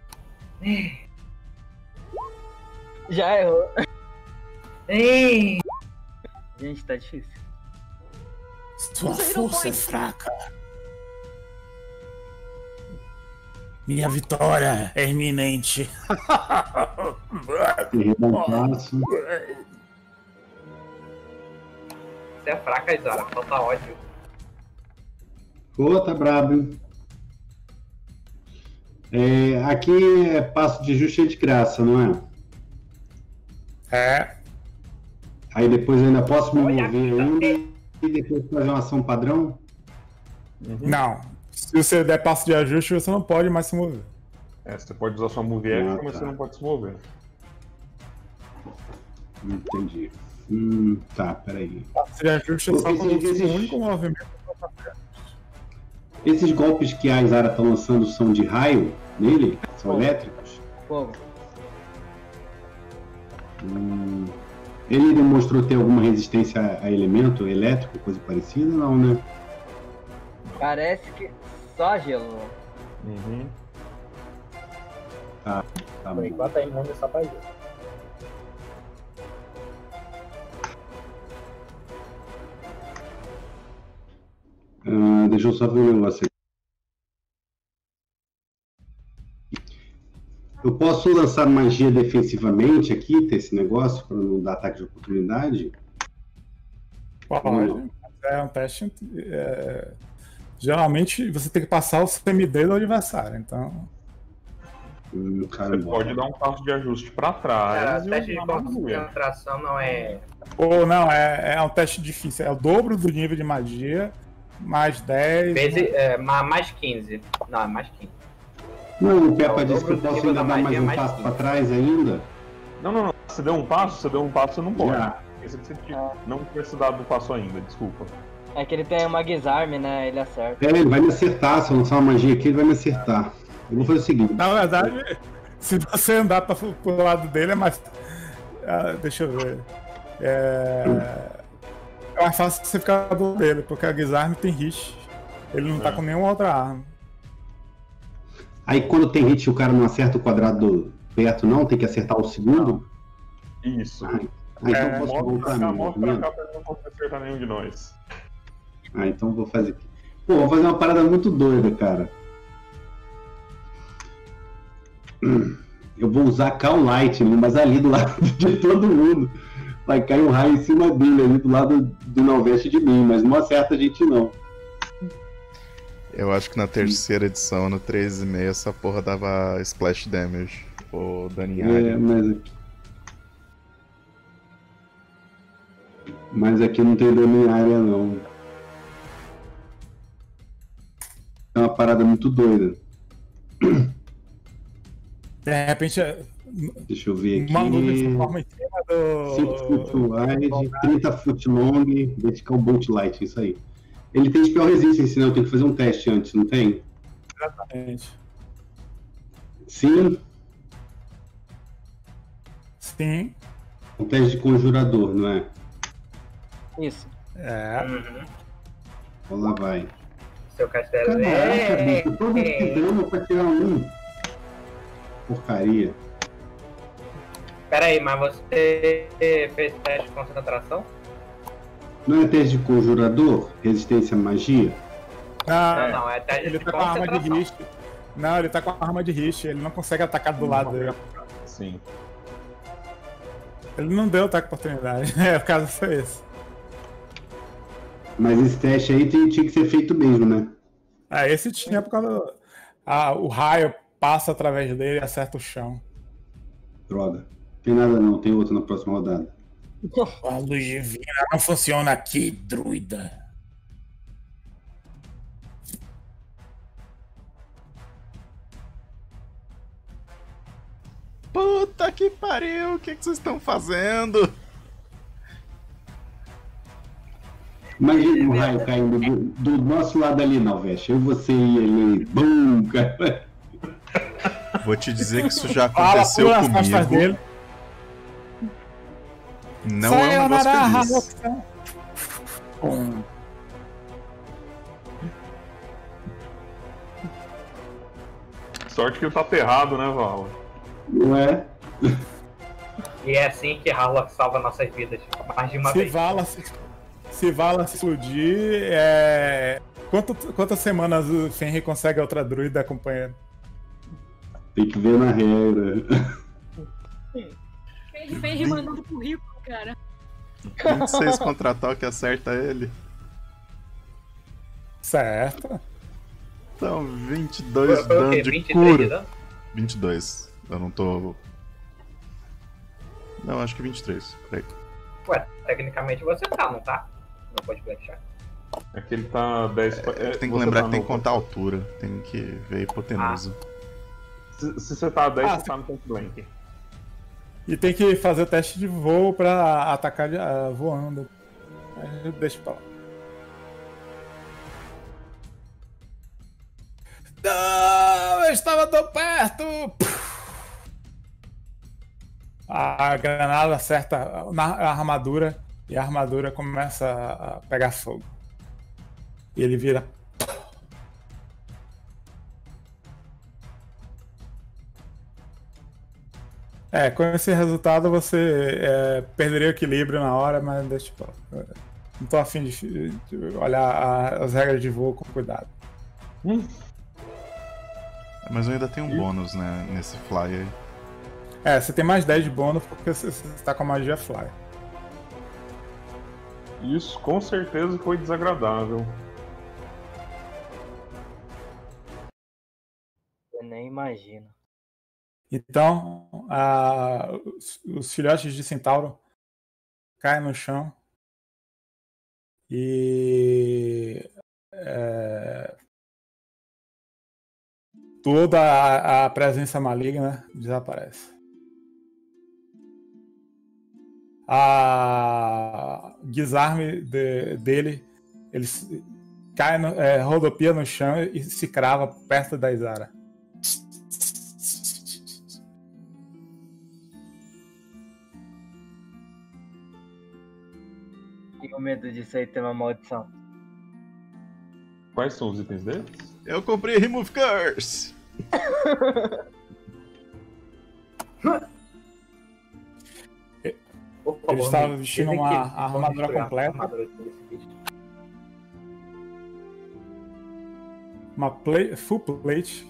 Já errou. Ei! Gente, tá difícil. Sua força é fraca. Minha vitória é iminente. Derriba um passo. Você é fraca, Isara, falta ódio. Ô, tá brabo, hein? É, aqui é passo de ajuste é de graça, não é? É. Aí depois eu ainda posso me Olha, mover ainda e depois fazer uma ação padrão? Não. Se você der passo de ajuste, você não pode mais se mover. É, você pode usar sua move action, Ah, mas tá. você não pode se mover. Entendi. Hum, tá, peraí. Passo de ajuste é só Esse- quando esse- o único movimento. Esses golpes que a Isara tá lançando são de raio nele? São elétricos? Fogo. Hum, ele demonstrou ter alguma resistência a elemento elétrico, coisa parecida? Não, né? Parece que só gelo. Uhum. Tá Por bom. enquanto é imune só pra isso. Ah, deixa eu só ver um negócio aqui. Eu posso lançar magia defensivamente aqui, ter esse negócio, para não dar ataque de oportunidade? Pode. Não. É um teste. é, Geralmente você tem que passar o semidedo do adversário. Então. Hum, Você caramba. pode dar um passo de ajuste pra Cara, trás e teste de usar a magia. concentração não é. Ou não, é, é um teste difícil. É o dobro do nível de magia, mais dez. Vezes, é, ma- mais quinze. Não, é mais quinze. Não, o É Peppa o disse que eu dobro do posso nível ainda da dar mais magia, um mais passo quinze. para trás ainda? Não, não, não. Você deu um passo, você deu um passo, você não pode. Já. Esse que você tinha- não tinha se dado o passo ainda, desculpa. É que ele tem uma Guisarme, né? Ele acerta. É, ele vai me acertar. Se eu lançar uma magia aqui, ele vai me acertar. Eu vou fazer o seguinte. Na verdade, se você andar pra, pro lado dele, é mais. Ah, deixa eu ver. É. É mais fácil você ficar do lado dele, porque a Guisarme tem hit. Ele não tá É. com nenhuma outra arma. Aí quando tem hit e o cara não acerta o quadrado perto, não, tem que acertar o segundo. Isso. Ah, ah, então É, eu posso Mostra voltar pra cá, meu mostra pra movimento? cá pra ele não conseguir acertar nenhum de nós. Ah, então eu vou fazer aqui. Pô, vou fazer uma parada muito doida, cara. Hum, Eu vou usar Call Lightning, mas ali do lado de todo mundo. Vai cair um raio em cima dele, ali do lado do Nordeste de mim, mas não acerta a gente não. Eu acho que na terceira edição, no três e meio, essa porra dava splash damage. Ou dano em É, área. mas aqui. Mas aqui não tem dano em área, não. É uma parada muito doida. De repente, Deixa eu ver aqui. uma nuvem se forma em cima cinco foot do. wide, trinta foot long, vertical bolt light, isso aí. Ele tem spell resistance, né? Eu tenho que fazer um teste antes, não tem? Exatamente. Sim, Sim. um teste de conjurador, não é? Isso. É. Então lá vai. Seu castelo. Caraca, É, bicho, todo esse dano pra tirar um. Porcaria. Pera aí, mas você fez teste de concentração? Não é teste de conjurador? Resistência à magia? Não, Não, não, é teste ele de tá com a arma de concentração. riche. Não, ele tá com a arma de riche, ele não consegue atacar do lado dele. Sim. Ele não deu ataque oportunidade. É, o caso foi esse. Mas esse teste aí tem- tinha que ser feito mesmo, né? Ah, esse tinha por causa do... Ah, o raio passa através dele e acerta o chão. Droga. Tem nada não, tem outro na próxima rodada. A luz divina não funciona aqui, druida. Puta que pariu, o que, que vocês estão fazendo? Imagina o raio caindo do, do nosso lado ali, Nalveste. Eu, você e ele. Bum, cara. Vou te dizer que isso já Fala, aconteceu pula as costas comigo. dele. Não é um negócio feliz. Hum. Sorte que ele tá aterrado, né, Vala? Não é? E é assim que Harlock salva nossas vidas. Mais de uma Se vez. Vala se, se Vala se explodir, é... Quanto, quantas semanas o Fenrir consegue outra druida companheiro? Tem que ver na regra. Ele fez mandando currículo, cara. vinte e seis contra-toque acerta ele. Certo. Então, vinte e dois Foi o dano quê? de vinte e três de cura. dano? vinte e dois. Eu não tô. Não, acho que vinte e três. Peraí. Ué, tecnicamente você tá, não tá? Não pode flechar. É que ele tá dez. É, Tem que você lembrar tá que tem no- que contar a altura. Tem que ver hipotenusa. Se, se você tá a dez, Ah, você tá no point blank. E tem que fazer o teste de voo pra atacar de- ah, voando. Aí deixa pra lá. Não, eu estava tão perto! A granada acerta na armadura e a armadura começa a pegar fogo. E ele vira. É, com esse resultado você é, perderia o equilíbrio na hora, mas deixa eu falar. Não tô afim de, de olhar a- as regras de voo com cuidado. Mas eu ainda tenho um bônus, né, nesse fly aí. É, você tem mais dez de bônus porque você está com a magia Fly. Isso com certeza foi desagradável. Eu nem imagino. Então, a- os, os filhotes de centauro caem no chão e é, toda a, a presença maligna desaparece. A guisarme de- dele Ele se- cai, no, é, rodopia no chão e se crava perto da Isara. Tenho medo disso aí ter uma maldição. Quais são os itens deles? Eu comprei Remove Curse. Por favor, Ele estava me vestindo dizem uma que vão armadura destruir a completa. armadura desse bicho. Uma play, full plate.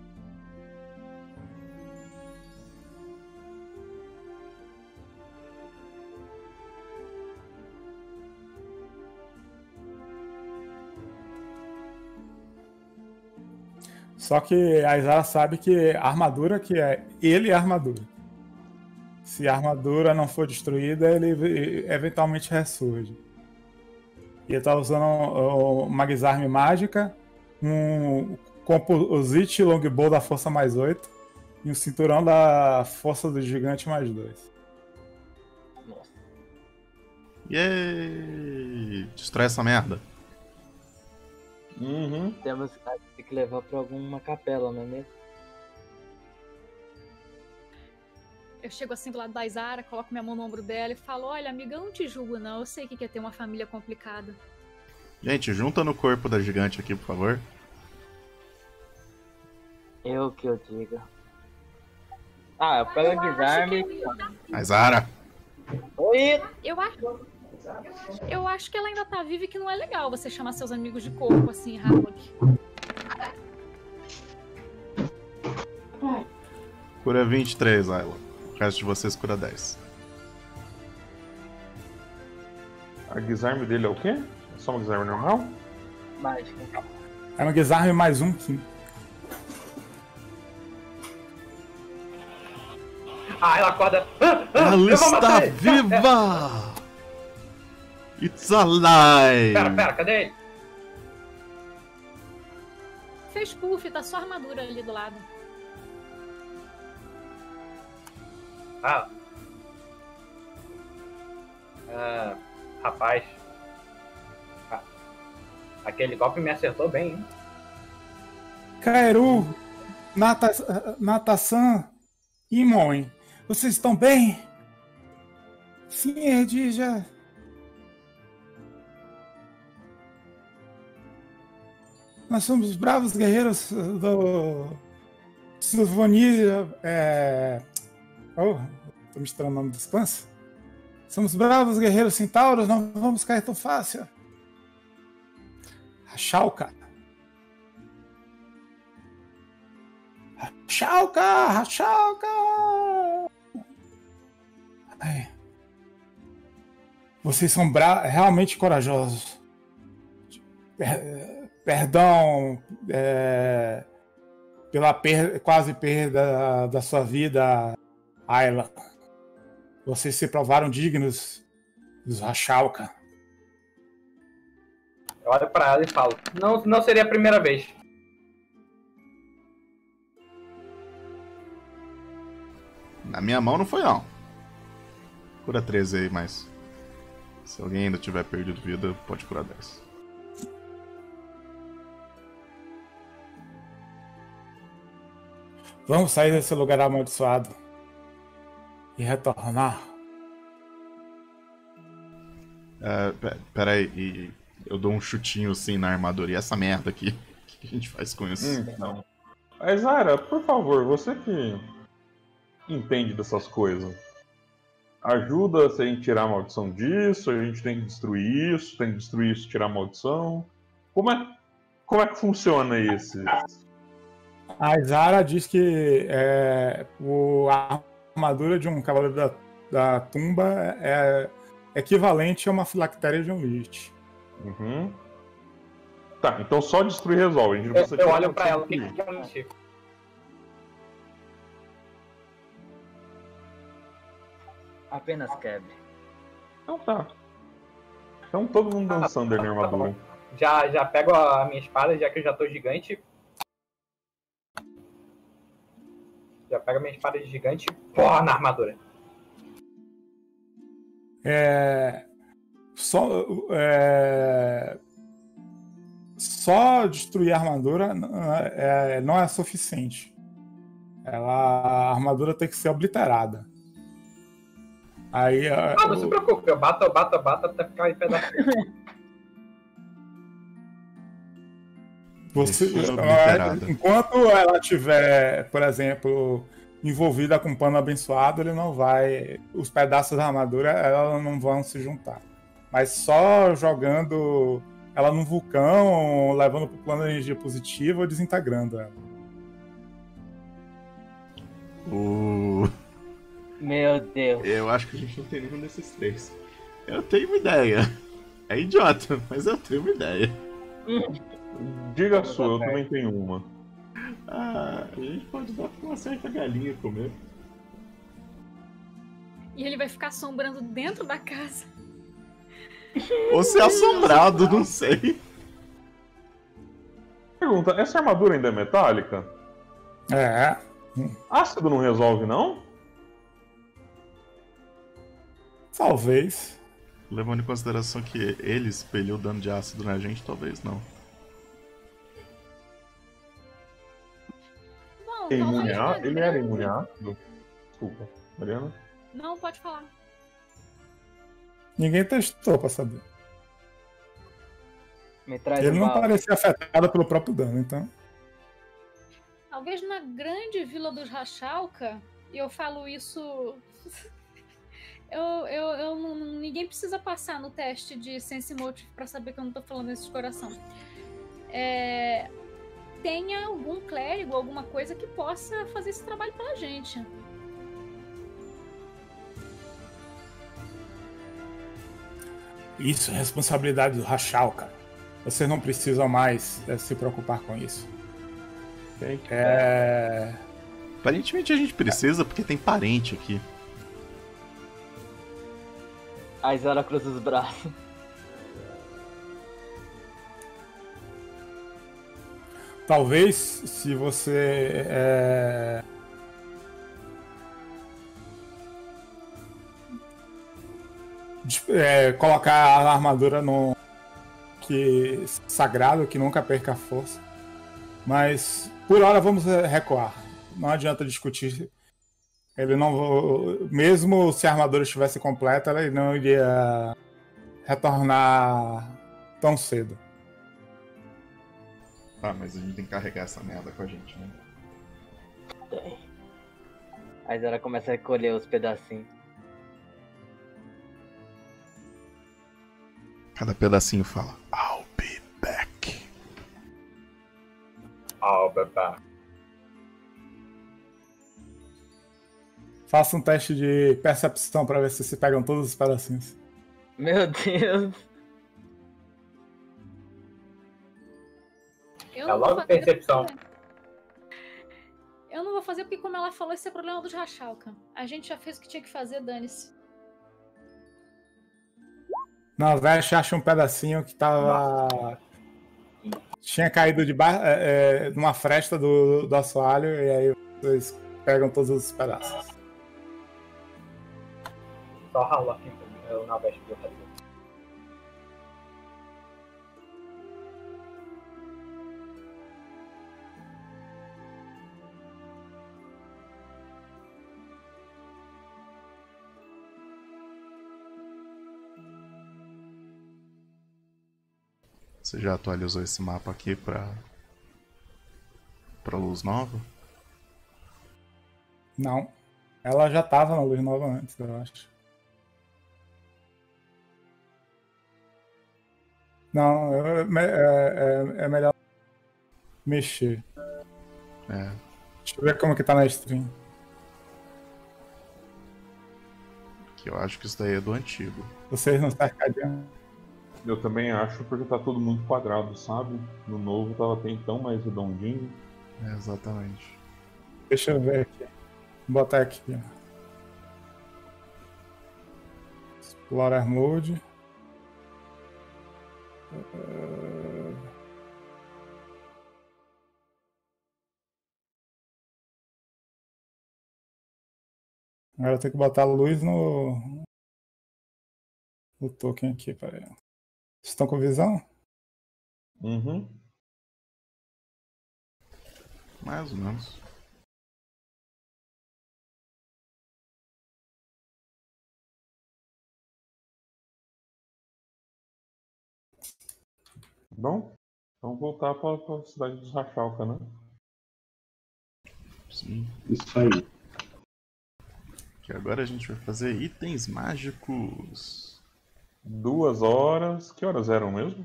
Só que a Isara sabe que a armadura que é ele é a armadura. Se a armadura não for destruída, ele eventualmente ressurge. E ele tá usando uma Guisarme mágica, um Composite Longbow da força mais oito e um cinturão da força do gigante mais dois. Yay! Destrói essa merda. Uhum. Temos tem que levar pra alguma capela, não é mesmo? Eu chego assim do lado da Isara, coloco minha mão no ombro dela e falo: olha, amiga, eu não te julgo, não. Eu sei que quer ter uma família complicada. Gente, junta no corpo da gigante aqui, por favor. Eu que eu diga. Ah, eu pego a Eu Guisarme. acho que- A Zara. Oi! Eu acho. Eu acho que ela ainda tá viva e que não é legal você chamar seus amigos de corpo assim, Harlock. Cura vinte e três, Ayla. O resto de vocês cura dez. A Guisarme dele é o quê? É só uma Guisarme normal? Mágica. É uma Guisarme mais um, sim. Ah, ela acorda. Ah, ah, Ela eu vou está matar ele. viva! It's alive! Pera, pera, cadê ele? Fez puff, tá só a armadura ali do lado. Ah. Ah, rapaz. Ah, aquele golpe me acertou bem, hein? Kaeru, Nata, Natasan e Moen, vocês estão bem? Sim, Edija. Nós somos bravos guerreiros do Silvania. É... Oh, tô misturando o nome dos clãs. Somos bravos guerreiros centauros, não vamos cair tão fácil. Rachalka. Rachalka, Rachalka. Ai. Vocês são bra- realmente corajosos. É, Perdão é, pela per- quase perda da sua vida, Ayla. Vocês se provaram dignos dos Rachalka. Eu olho pra ela e falo: Não, não seria a primeira vez. Na minha mão não foi, não. Cura treze aí, mas... Se alguém ainda tiver perdido vida, pode curar dez. Vamos sair desse lugar amaldiçoado e retornar. É, pe- pera aí, e eu dou um chutinho assim na armadura. E essa merda aqui? O que a gente faz com isso? Então. Mas, Zara, por favor, você que entende dessas coisas, ajuda se a gente tirar a maldição disso, a gente tem que destruir isso, tem que destruir isso, tirar a maldição. Como é, como é que funciona esse? A Isara diz que é, o, a armadura de um cavaleiro da, da tumba é equivalente a uma filactéria de um Lich. Uhum. Tá, então só destruir resolve. A gente não Eu, precisa eu tirar olho a pra ela: O maldição que de que é um Lich? Apenas quebre. Então tá. Então todo mundo dançando ali na armadura. Já, já pego a minha espada, já que eu já tô gigante. Já pego a minha espada de gigante e porra na armadura. É, só, é, só destruir a armadura é, não é suficiente. Ela, a armadura tem que ser obliterada. Aí, ah, não o... se preocupe, eu bato, eu bato, eu bato até ficar em pedaço. Você, enquanto ela estiver, por exemplo, envolvida com pano abençoado, ele não vai. Os pedaços da armadura ela não vão se juntar. Mas só jogando ela num vulcão, levando para o plano de energia positiva ou desintegrando ela. Uh... Meu Deus. Eu acho que a gente não tem nenhum desses três. Eu tenho uma ideia. É idiota, mas eu tenho uma ideia. Diga a sua, eu também tenho uma. Ah, a gente pode dar pra uma certa galinha comer. E ele vai ficar assombrando dentro da casa. Ou ser assombrado, não sei. Pergunta, essa armadura ainda é metálica? É. Ácido não resolve, não? Talvez. Levando em consideração que ele espelhou dano de ácido na gente, talvez não. Bom, É imune a... talvez Ele era imune a ácido? Desculpa, Mariana? Não, pode falar. Ninguém testou pra saber. Me traz Ele um não balde. parecia afetado pelo próprio dano, então. Talvez na grande vila dos Rachalka, e eu falo isso. eu, eu, eu não, ninguém precisa passar no teste de Sense Motive pra saber que eu não tô falando isso de coração. É, tenha algum clérigo, alguma coisa que possa fazer esse trabalho pela gente. Isso é responsabilidade do Rachal, cara. Vocês não precisam mais é, se preocupar com isso. É... Aparentemente a gente precisa porque tem parente aqui. A Isara cruza os braços. Talvez se você é... É, colocar a armadura no que sagrado, que nunca perca a força. Mas por hora vamos recuar. Não adianta discutir. Ele não, mesmo se a armadura estivesse completa, ele não iria retornar tão cedo. Ah, mas a gente tem que carregar essa merda com a gente, né? A Isara começa a recolher os pedacinhos. Cada pedacinho fala I'll be back. I'll be back. Faça um teste de percepção pra ver se se pegam todos os pedacinhos. Meu Deus. Eu É não vou logo fazer percepção. porque- Eu não vou fazer porque, como ela falou, esse é problema dos Rachalka. A gente já fez o que tinha que fazer, dane-se. Na veste acha um pedacinho que tava. Tinha caído de ba... é, é, numa fresta do, do assoalho, e aí vocês pegam todos os pedaços. Só ralo aqui eu na veste do fazer. Você já atualizou esse mapa aqui pra. pra luz nova? Não. Ela já tava na luz nova antes, eu acho. Não, é, é, é melhor mexer. É. Deixa eu ver como que tá na stream. Que eu acho que isso daí é do antigo. Vocês não cercadinhos. Eu também acho, porque tá tudo muito quadrado, sabe? No novo tava até então mais redondinho. É, exatamente. Deixa eu ver aqui. Vou botar aqui. Ó. Explorer Mode. Uh... Agora eu tenho que botar a luz no. No token aqui, peraí. Vocês estão com visão? Uhum. Mais ou menos. Bom, vamos voltar para a cidade dos Rachalca, né? Sim. Isso aí. Que agora a gente vai fazer itens mágicos. Duas horas. Que horas eram mesmo?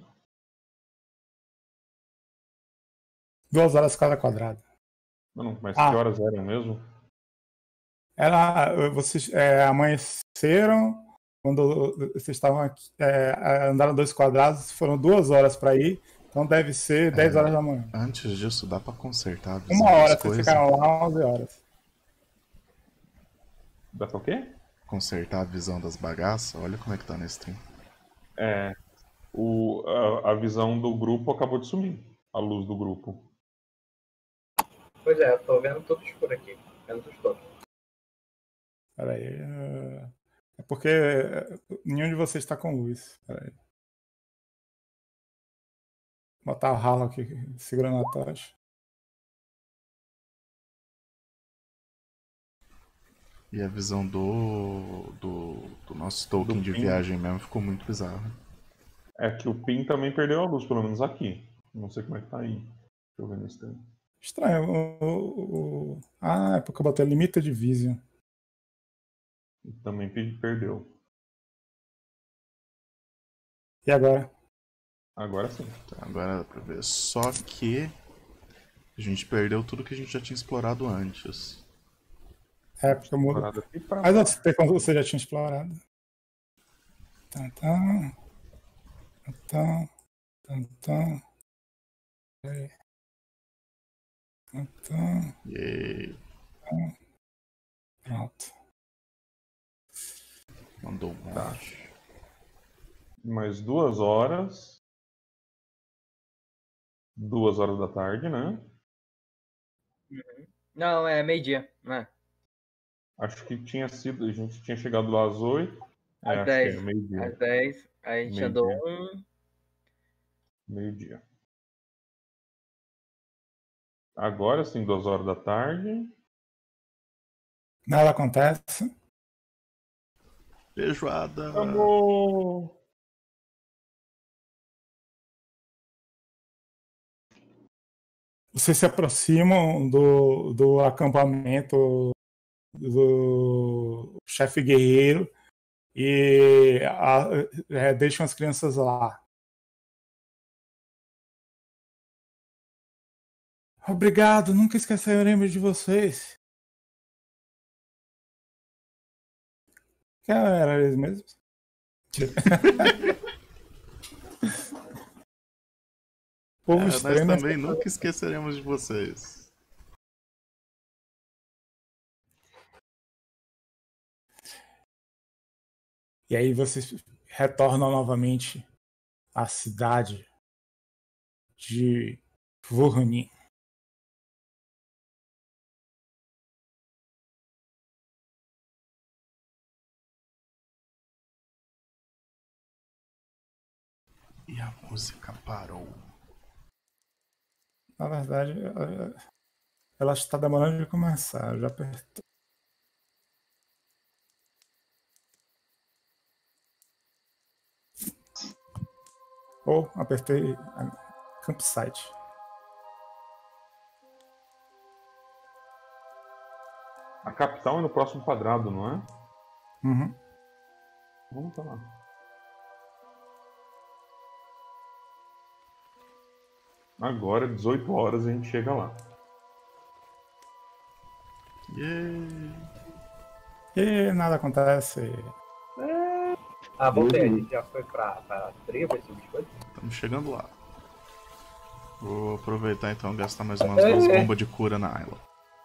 Duas horas cada quadrado. Não, não, mas Ah. que horas eram mesmo? Ela, vocês é, amanheceram quando vocês estavam aqui, é, andaram dois quadrados, foram duas horas para ir, então deve ser dez É, horas da manhã. Antes disso, dá pra consertar a visão Uma hora, das vocês coisas. ficaram lá onze horas. Dá pra o quê? Consertar a visão das bagaças. Olha como é que tá na stream. É. O, a, a visão do grupo acabou de sumir. A luz do grupo. Pois é, eu tô vendo tudo escuro aqui. Vendo os todos. Peraí. É é porque nenhum de vocês está com luz. Peraí. Vou botar o ralo aqui segurando a tocha. E a visão do, do, do nosso token Do de Pin. viagem mesmo ficou muito bizarra. É que o Pin também perdeu a luz, pelo menos aqui. Não sei como é que tá aí. Deixa eu ver nesse tempo. Estranho. O, o, o... Ah, é porque eu botei Limited Vision. Também pe- perdeu. E agora? Agora sim. Tá, agora dá pra ver. Só que a gente perdeu tudo que a gente já tinha explorado antes. É, porque eu mudo. Parada aqui pra- Mas você tem quando você já tinha explorado. Tá, tá. Tá, tá, tá. Peraí. Tá, tá. E Pronto. mandou um monte. Mais duas horas. Duas horas da tarde, né? Não, é meio-dia, né? Acho que tinha sido. A gente tinha chegado lá às oito. É, Às acho dez. que é meio-dia. Às dez. Aí a gente Meio-dia. andou um. Meio-dia. Agora sim, duas horas da tarde. Nada acontece. Feijoada! Amor! Vocês se aproximam do, do acampamento do chefe guerreiro e a, é, deixam as crianças lá. Obrigado, nunca esqueceremos de vocês. Quem era eles mesmos? Povo É, nós estranho, né? também nunca esqueceremos de vocês. E aí vocês retornam novamente à cidade de Vorni. E a música parou. Na verdade, ela está demorando de começar. Eu já apertei. Ou apertei a campsite. A capital é no próximo quadrado, não é? Uhum. Vamos pra lá. Agora, dezoito horas, a gente chega lá. Yeah. E nada acontece. Ah, voltei, a gente já foi pra, pra tribo, esse tipo de coisa. Estamos chegando lá. Vou aproveitar então e gastar mais umas duas bombas de cura na Ayla.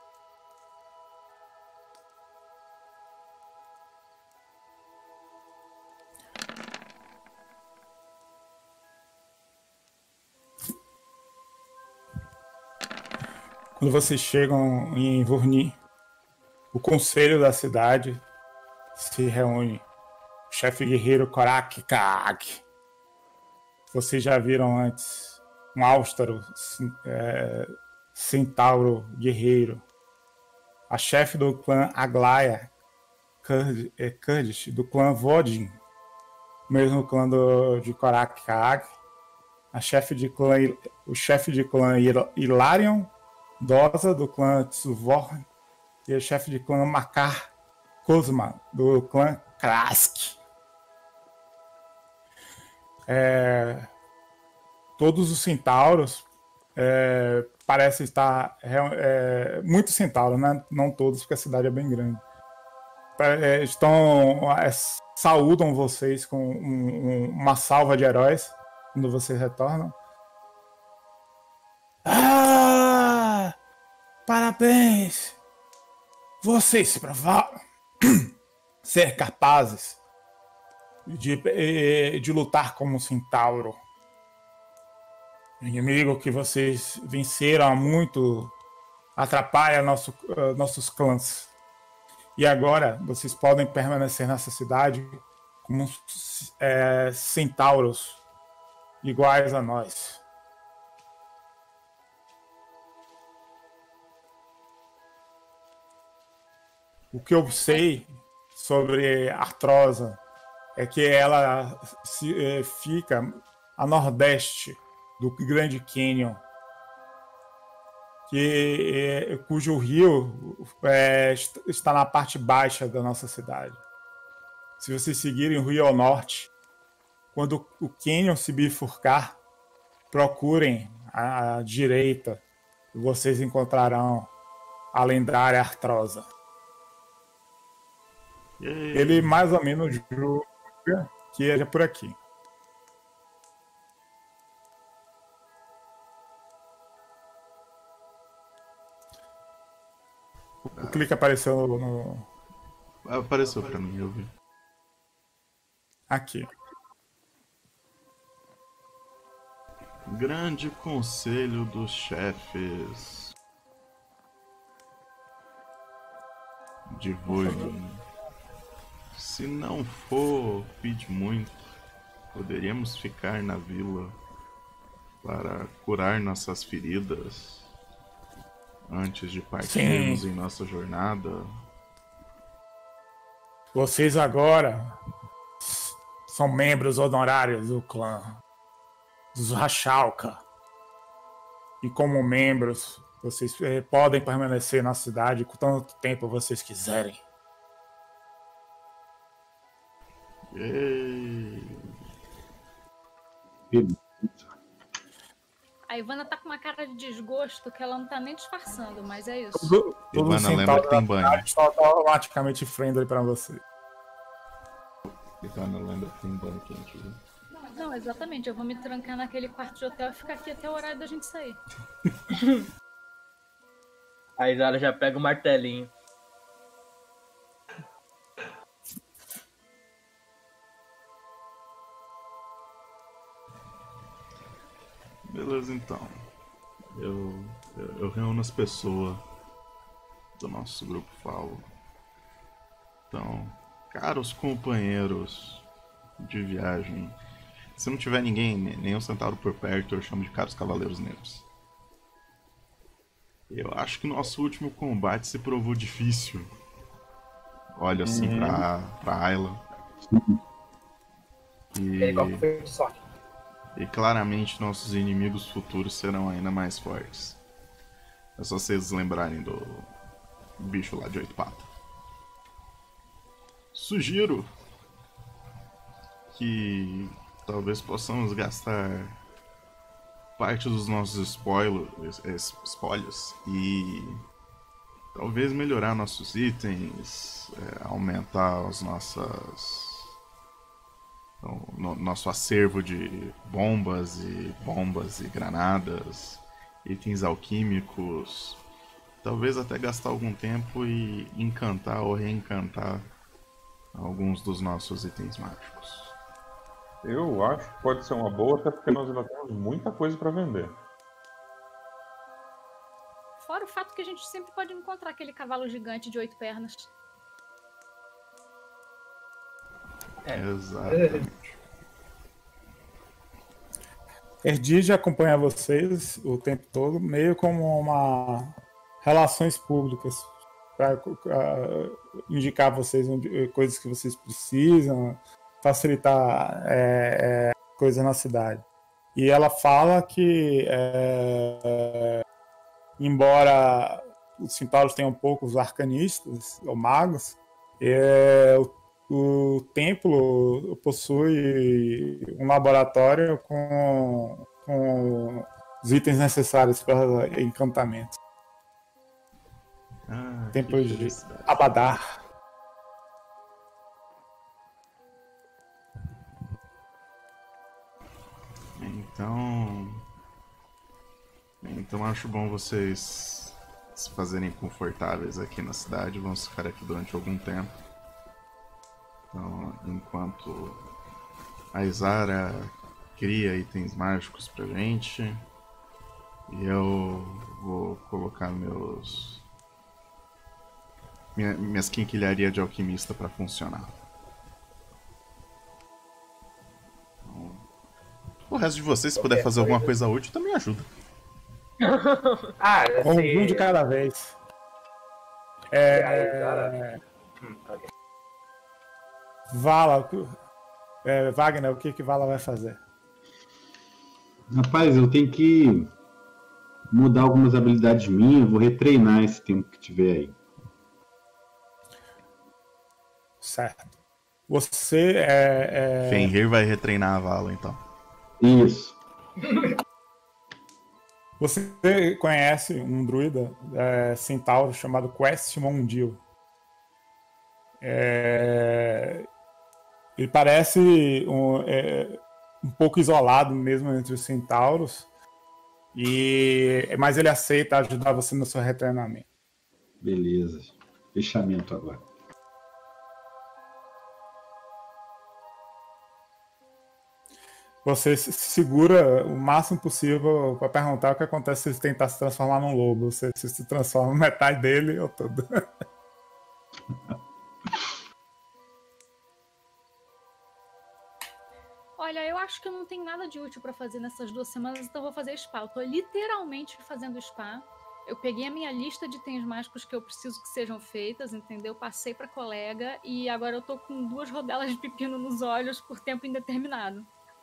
Quando vocês chegam em Vorni, o conselho da cidade se reúne. O chefe guerreiro Korak Kag. Vocês já viram antes um austero é, centauro guerreiro, a chefe do clã Aglaia Kurdish, do clã Vodin, mesmo clã do, de Korak Kaag, a chefe de clã, o chefe de clã Hilarion Dosa, do clã Tsuvor, e o chefe de clã Makar Kozma, do clã Krask. É, todos os centauros é, parecem estar... É, muitos centauros, né? Não todos, porque a cidade é bem grande. É, estão... É, saúdam vocês com um, um, uma salva de heróis quando vocês retornam. Ah! Parabéns! Vocês provaram ser capazes de, de lutar como um centauro. O inimigo que vocês venceram há muito atrapalha nosso, uh, nossos clãs. E agora vocês podem permanecer nessa cidade como é, centauros iguais a nós. O que eu sei sobre Artrosa é que ela se, é, fica a nordeste do Grande Canyon, que, é, cujo rio é, está na parte baixa da nossa cidade. Se vocês seguirem o rio ao norte, quando o Canyon se bifurcar, procurem à direita e vocês encontrarão a lendária Artrosa. Ele mais ou menos julga que é por aqui. O clique apareceu no... Apareceu pra mim, eu vi. Aqui. Grande Conselho dos Chefes. Divulguem. Se não for pedir muito, poderíamos ficar na vila para curar nossas feridas antes de partirmos Sim. em nossa jornada. Vocês agora são membros honorários do clã dos Rashalka. E como membros, vocês eh, podem permanecer na cidade por tanto tempo vocês quiserem. Ei. A Ivana tá com uma cara de desgosto que ela não tá nem disfarçando, mas é isso. Tudo, tudo Ivana lembra que tem banho. Só automaticamente friendly pra você. Ivana lembra que tem banho quente, viu? Não, exatamente. Eu vou me trancar naquele quarto de hotel e ficar aqui até o horário da gente sair. A Isara já pega o martelinho. Beleza, então. Eu, eu, eu reúno as pessoas do nosso grupo falo. Então, caros companheiros de viagem, se não tiver ninguém, nenhum centauro por perto, eu chamo de caros cavaleiros negros. Eu acho que nosso último combate se provou difícil. Olha assim uhum. pra, pra Ayla. E... E claramente nossos inimigos futuros serão ainda mais fortes. É só vocês lembrarem do bicho lá de oito patas. Sugiro que talvez possamos gastar parte dos nossos spoilers, espólios e talvez melhorar nossos itens, é, aumentar as nossas... No, nosso acervo de bombas e bombas e granadas, itens alquímicos, talvez até gastar algum tempo e encantar ou reencantar alguns dos nossos itens mágicos. Eu acho que pode ser uma boa, até porque nós ainda temos muita coisa para vender. Fora o fato que a gente sempre pode encontrar aquele cavalo gigante de oito pernas. É. Exatamente. Erdige acompanha vocês o tempo todo, meio como uma relações públicas, para uh, indicar a vocês onde, coisas que vocês precisam, facilitar é, é, coisas na cidade. E ela fala que, é, embora os centauros tenham poucos arcanistas ou magos, é, o, o templo possui um laboratório com, com os itens necessários para encantamento. Ah, Templo de Abadar. Então. Então acho bom vocês se fazerem confortáveis aqui na cidade. Vamos ficar aqui durante algum tempo. Então, enquanto a Isara cria itens mágicos pra gente, e eu vou colocar meus. Minha, minhas quinquilharias de alquimista pra funcionar. Então, o resto de vocês, se puder fazer alguma coisa útil, também ajuda. Ah, Um assim, de cada vez. É... Hum, ok. Vala, é, Wagner, o que que Vala vai fazer? Rapaz, eu tenho que mudar algumas habilidades minhas, eu vou retreinar esse tempo que tiver aí. Certo. Você é... é... Fenrir vai retreinar a Vala, então. Isso. Você conhece um druida é, centauro chamado Quest Mondil. É... Ele parece um, é, um pouco isolado mesmo entre os centauros, e... mas ele aceita ajudar você no seu retreinamento. Beleza. Fechamento agora. Você se segura o máximo possível para perguntar o que acontece se ele tentar se transformar num lobo. Você se, se transforma metade dele ou tudo. Olha, eu acho que eu não tenho nada de útil pra fazer nessas duas semanas, então eu vou fazer spa. Eu tô literalmente fazendo spa. Eu peguei a minha lista de itens mágicos que eu preciso que sejam feitas, entendeu? Passei pra colega e agora eu tô com duas rodelas de pepino nos olhos por tempo indeterminado.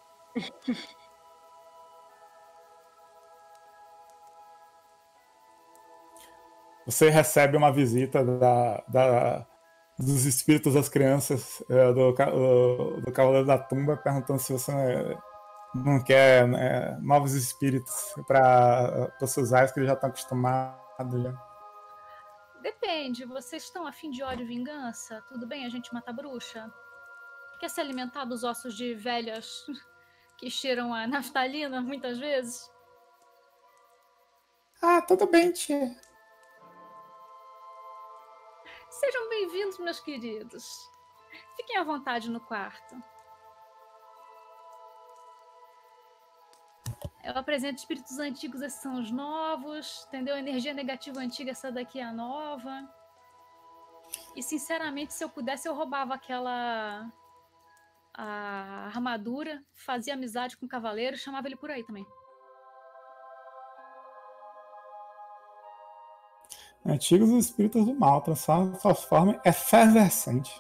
Você recebe uma visita da, da, dos espíritos das crianças é, do, do, do Cavaleiro da Tumba, perguntando se você não quer né, novos espíritos para os usar, que eles já estão acostumados. Já. Depende, vocês estão a fim de ódio e vingança? Tudo bem a gente mata a bruxa? Quer se alimentar dos ossos de velhas que cheiram a naftalina muitas vezes? Ah, tudo bem, tia. Sejam bem-vindos, meus queridos. Fiquem à vontade no quarto. Eu apresento espíritos antigos, esses são os novos, entendeu? Energia negativa antiga, essa daqui é a nova. E, sinceramente, se eu pudesse, eu roubava aquela a armadura, fazia amizade com o cavaleiro e chamava ele por aí também. Antigos espíritos do mal, sua forma efervescente.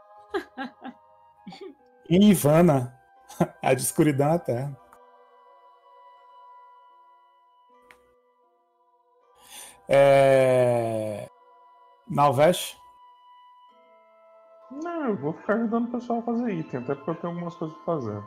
E Ivana, a de escuridão eterna. É... Nalvesh? Não, eu vou ficar ajudando o pessoal a fazer item, até porque eu tenho algumas coisas pra fazer.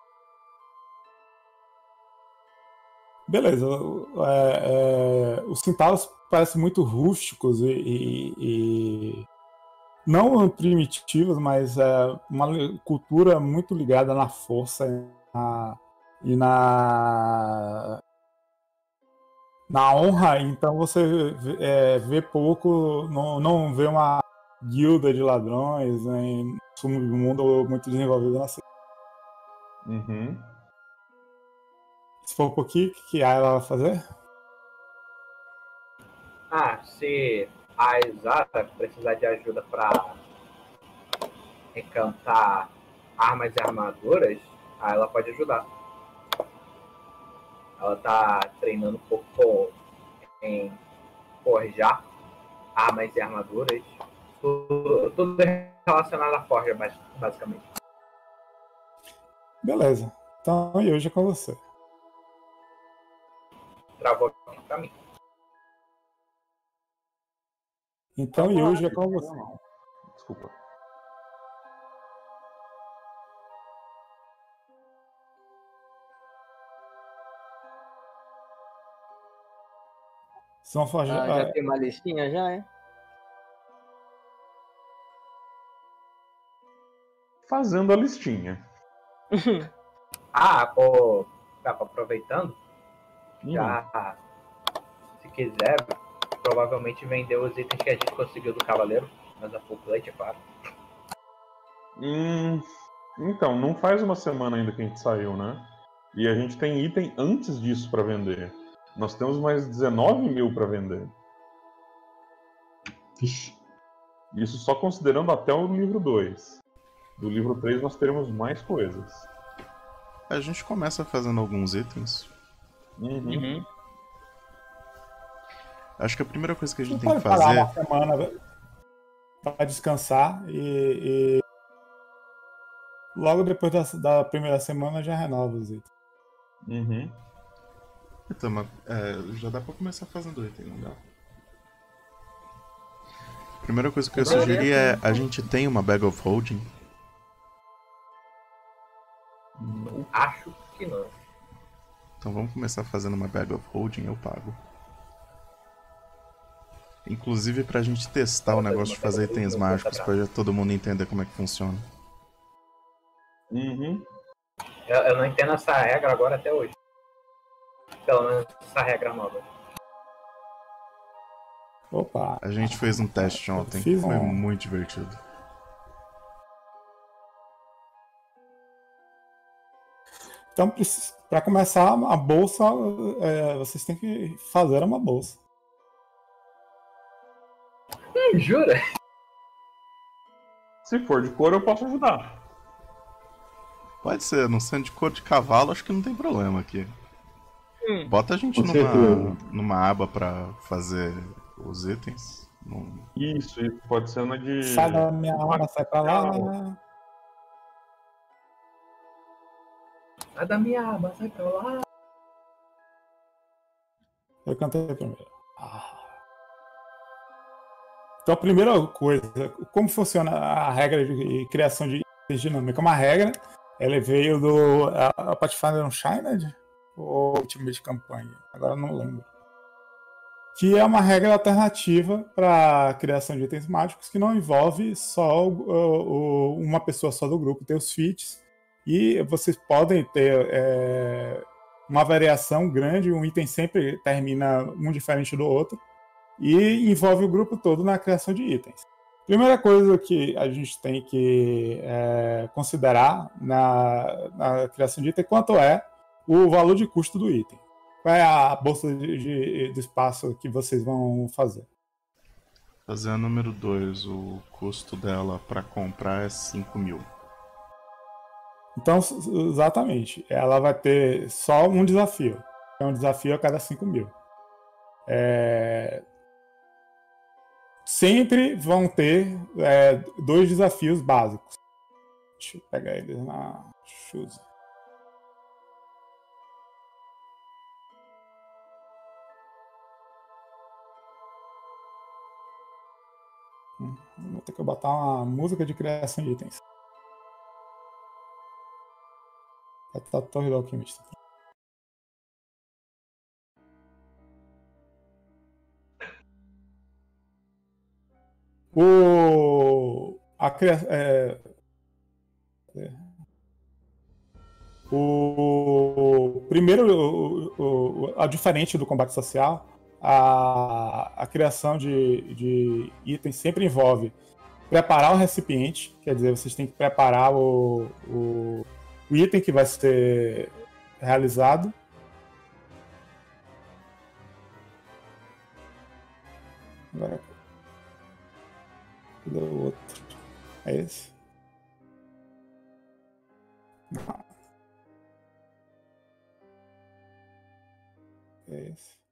Beleza. É, é, os centauros parecem muito rústicos e, e, e não primitivos, mas é uma cultura muito ligada na força e na, e na, na honra. Então você é, vê pouco, não, não vê uma guilda de ladrões em um mundo muito desenvolvido na cidade. Uhum. Se for um pouquinho, o que, que ela vai fazer? Ah, se a Isara precisar de ajuda para encantar armas e armaduras, aí ela pode ajudar. Ela tá treinando um pouco em forjar armas e armaduras. Tudo, tudo relacionado à forja, basicamente. Beleza. Então, Yuji é com você. Travou aqui pra mim. Então, Yuji é com você. Desculpa. São forja... Ah, já tem uma listinha já, é? Fazendo a listinha. Ah, pô, tá aproveitando? Hum. Já, se quiser, provavelmente vender os itens que a gente conseguiu do Cavaleiro. Mas a full plate, é claro. Hum, então, não faz uma semana ainda que a gente saiu, né? E a gente tem item antes disso pra vender. Nós temos mais dezenove mil pra vender. Ixi. Isso só considerando até o livro dois. Do livro três nós teremos mais coisas. A gente começa fazendo alguns itens. Uhum. Uhum. Acho que a primeira coisa que a gente Você tem que pode parar fazer. uma semana para descansar e, e logo depois da, da primeira semana já renova os itens. Uhum. Então, mas, é, já dá pra começar fazendo item, não dá? A primeira coisa que eu Poderia, sugeri é: sim. a gente tem uma Bag of Holding. Acho que não. Então vamos começar fazendo uma Bag of Holding, eu pago. Inclusive pra gente testar o negócio de fazer itens mágicos, pra todo mundo entender como é que funciona. Uhum. Eu, eu não entendo essa regra agora até hoje. Pelo menos essa regra nova. Opa! A gente fez um teste ontem, Fiz foi um- muito divertido. Então, para começar, a bolsa, é, vocês têm que fazer uma bolsa. Hum, jura? Se for de couro, eu posso ajudar. Pode ser, não sendo de cor de cavalo, acho que não tem problema aqui. Hum. Bota a gente Com numa, certeza. numa aba pra fazer os itens. Num- Isso, isso pode ser uma de. Sai da minha alma, sai pra lá. Sai da minha aba, sai pra lá. Eu cantei primeiro. Ah. Então, a primeira coisa, como funciona a regra de criação de itens dinâmica? Uma regra, ela veio do a, a Pathfinder Unchained ou Ultimate Campanha? Agora eu não lembro. Que é uma regra alternativa para a criação de itens mágicos que não envolve só o, o, uma pessoa só do grupo ter os feats, e vocês podem ter é, uma variação grande, um item sempre termina um diferente do outro, e envolve o grupo todo na criação de itens. Primeira coisa que a gente tem que é, considerar na, na criação de item, quanto é o valor de custo do item. Qual é a bolsa de, de, de espaço que vocês vão fazer? Fazer a número dois, o custo dela pra comprar é cinco mil. Então, exatamente, ela vai ter só um desafio. É um desafio a cada cinco mil. É... Sempre vão ter é, dois desafios básicos. Deixa eu pegar eles na Choose. Hum, Vou ter que botar uma música de criação de itens. Tá, Torre do Alquimista. O a cria- é, é, o primeiro o, o, a diferente do combate social, a, a criação de, de itens sempre envolve preparar o recipiente, quer dizer, vocês têm que preparar o, o, o item que vai ser realizado. Agora, cadê o outro? É esse? Não. é esse?